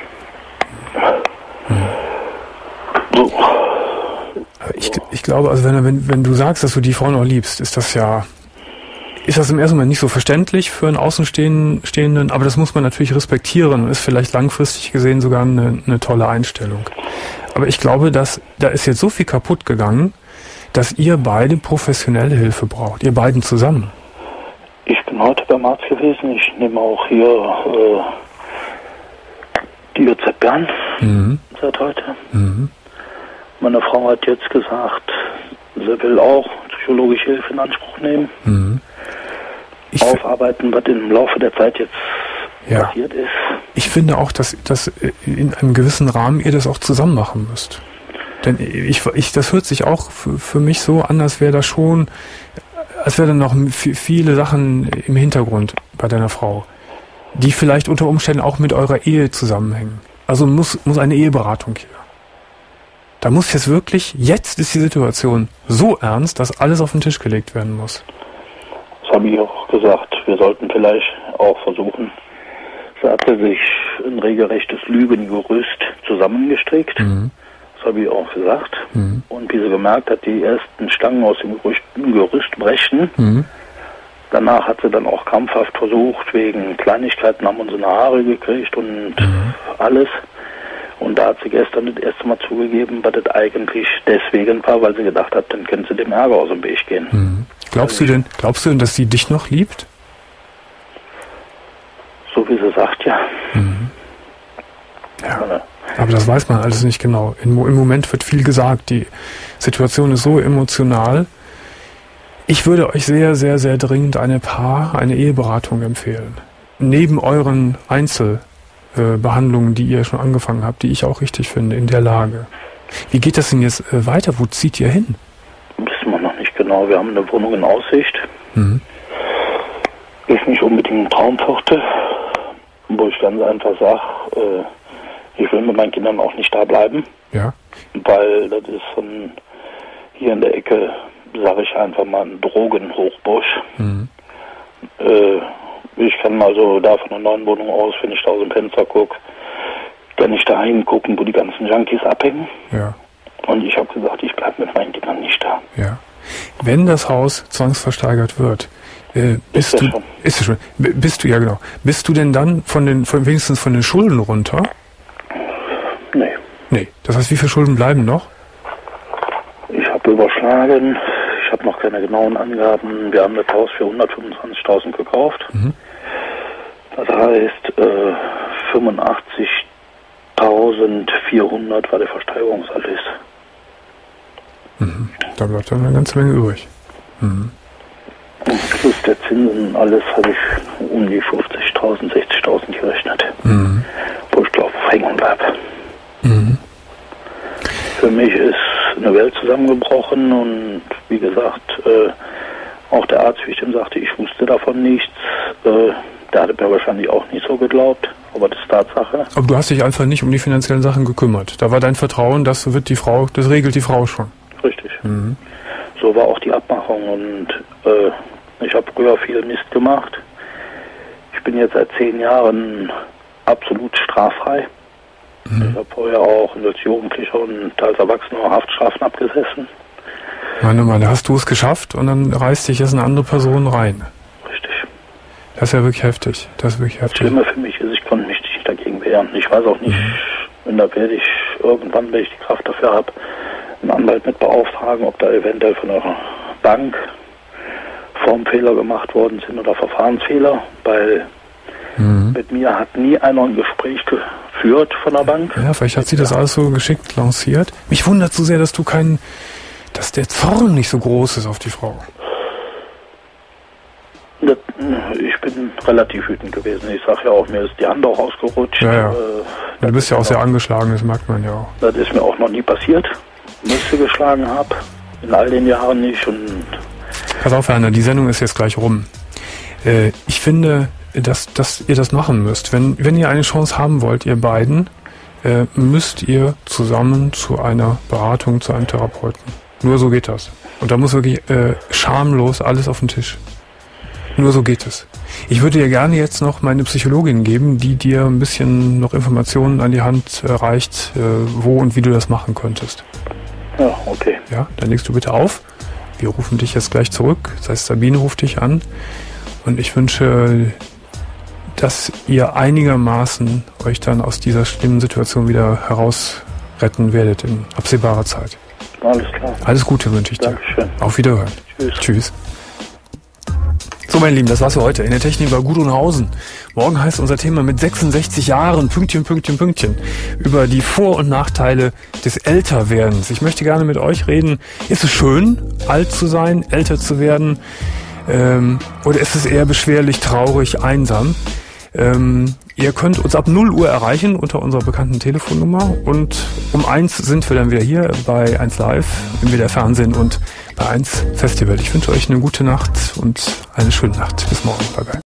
So. Ich glaube, also wenn du sagst, dass du die Frau noch liebst, ist das im ersten Moment nicht so verständlich für einen Außenstehenden, aber das muss man natürlich respektieren und ist vielleicht langfristig gesehen sogar eine tolle Einstellung. Aber ich glaube, dass da ist jetzt so viel kaputt gegangen, dass ihr beide professionelle Hilfe braucht, ihr beiden zusammen. Ich bin heute beim Arzt gewesen, ich nehme auch hier die OZ Bern seit heute. Meine Frau hat jetzt gesagt, sie will auch psychologische Hilfe in Anspruch nehmen. Aufarbeiten, was im Laufe der Zeit jetzt passiert ist. Ich finde auch, dass in einem gewissen Rahmen ihr das auch zusammen machen müsst. Denn das hört sich auch für mich so an, als wäre da noch viele Sachen im Hintergrund bei deiner Frau, die vielleicht unter Umständen auch mit eurer Ehe zusammenhängen. Also muss eine Eheberatung hier. Da muss jetzt wirklich, jetzt ist die Situation so ernst, dass alles auf den Tisch gelegt werden muss. Das habe ich auch gesagt. Wir sollten vielleicht auch versuchen, sie hatte sich ein regelrechtes Lügengerüst zusammengestrickt. Das habe ich auch gesagt. Und wie sie gemerkt hat, die ersten Stangen aus dem Gerüst brechen. Danach hat sie dann auch krampfhaft versucht, wegen Kleinigkeiten haben unsere Haare gekriegt und alles. Und da hat sie gestern das erste Mal zugegeben, was das eigentlich deswegen war, weil sie gedacht hat, dann können sie dem Ärger aus dem Weg gehen. Glaubst du denn, dass sie dich noch liebt? So wie sie sagt, ja. Ja. Aber das weiß man alles nicht genau. Im Moment wird viel gesagt. Die Situation ist so emotional. Ich würde euch sehr, sehr, sehr dringend eine Eheberatung empfehlen. Neben euren Einzelbehandlungen, die ihr schon angefangen habt, die ich auch richtig finde, in der Lage. Wie geht das denn jetzt weiter? Wo zieht ihr hin? Wissen wir noch nicht genau. Wir haben eine Wohnung in Aussicht. Ist nicht unbedingt ein Traumviertel, wo ich ganz einfach sage, ich will mit meinen Kindern auch nicht da bleiben. Ja. Weil das ist von hier in der Ecke, sage ich einfach mal, ein Drogenhochbusch. Ich kann mal so da von der neuen Wohnung aus, wenn ich da aus dem Fenster gucke, kann ich da hingucken, wo die ganzen Junkies abhängen. Ja. Und ich habe gesagt, ich bleibe mit meinen Kindern nicht da. Ja. Wenn das Haus zwangsversteigert wird, bist du, ja genau, bist du denn dann wenigstens von den Schulden runter? Nee. Das heißt, wie viele Schulden bleiben noch? Ich habe überschlagen, ich habe noch keine genauen Angaben. Wir haben das Haus für 125.000 gekauft. Das heißt, 85.400 war der Versteigerungserlös. Da bleibt dann eine ganze Menge übrig. Und plus der Zinsen und alles habe ich um die 50.000, 60.000 gerechnet. Wo ich glaube, hängen bleibe. Für mich ist eine Welt zusammengebrochen und wie gesagt, auch der Arzt, wie ich dem sagte, ich wusste davon nichts. Der hatte mir wahrscheinlich auch nicht so geglaubt, aber das ist Tatsache. Aber du hast dich einfach nicht um die finanziellen Sachen gekümmert. Da war dein Vertrauen, das regelt die Frau schon. Richtig. So war auch die Abmachung und ich habe früher viel Mist gemacht. Ich bin jetzt seit 10 Jahren absolut straffrei. Ich habe vorher auch als Jugendlicher und als Erwachsener Haftstrafen abgesessen. Meine, hast du es geschafft und dann reißt dich jetzt eine andere Person rein. Richtig. Das ist ja wirklich heftig. Das Schlimme für mich ist, ich konnte mich nicht dagegen wehren. Ich weiß auch nicht, und da werde ich irgendwann, wenn ich die Kraft dafür habe, einen Anwalt mit beauftragen, ob da eventuell von der Bank Formfehler gemacht worden sind oder Verfahrensfehler, weil mit mir hat nie einer ein Gespräch geführt von der Bank. Ja, vielleicht hat sie das alles so geschickt lanciert. Mich wundert so sehr, dass der Zorn nicht so groß ist auf die Frau. Ich bin relativ wütend gewesen. Ich sage ja auch, mir ist die Hand auch ausgerutscht. Ja. Du bist ja auch sehr angeschlagen, das merkt man ja auch. Das ist mir auch noch nie passiert, dass ich geschlagen habe. In all den Jahren nicht. Und pass auf, Werner, die Sendung ist jetzt gleich rum. Ich finde, dass ihr das machen müsst. Wenn ihr eine Chance haben wollt, ihr beiden, müsst ihr zusammen zu einer Beratung, zu einem Therapeuten. Nur so geht das. Und da muss wirklich schamlos alles auf den Tisch. Nur so geht es. Ich würde dir gerne jetzt noch meine Psychologin geben, die dir ein bisschen noch Informationen an die Hand reicht, wo und wie du das machen könntest. Ja, okay. Ja, dann legst du bitte auf. Wir rufen dich jetzt gleich zurück. Das heißt, Sabine ruft dich an. Und ich wünsche, dass ihr einigermaßen euch dann aus dieser schlimmen Situation wieder herausretten werdet in absehbarer Zeit. Alles klar. Alles Gute wünsche ich dir. Dankeschön. Auf Wiederhören. Tschüss. So, meine Lieben, das war's für heute. In der Technik war Gudrun Hausen. Morgen heißt unser Thema mit 66 Jahren, Pünktchen, über die Vor- und Nachteile des Älterwerdens. Ich möchte gerne mit euch reden. Ist es schön, alt zu sein, älter zu werden? Oder ist es eher beschwerlich, traurig, einsam? Ihr könnt uns ab 0 Uhr erreichen unter unserer bekannten Telefonnummer und um 1 sind wir dann wieder hier bei 1 Live, im WDR Fernsehen und bei 1 Festival. Ich wünsche euch eine gute Nacht und eine schöne Nacht. Bis morgen. Bye bye.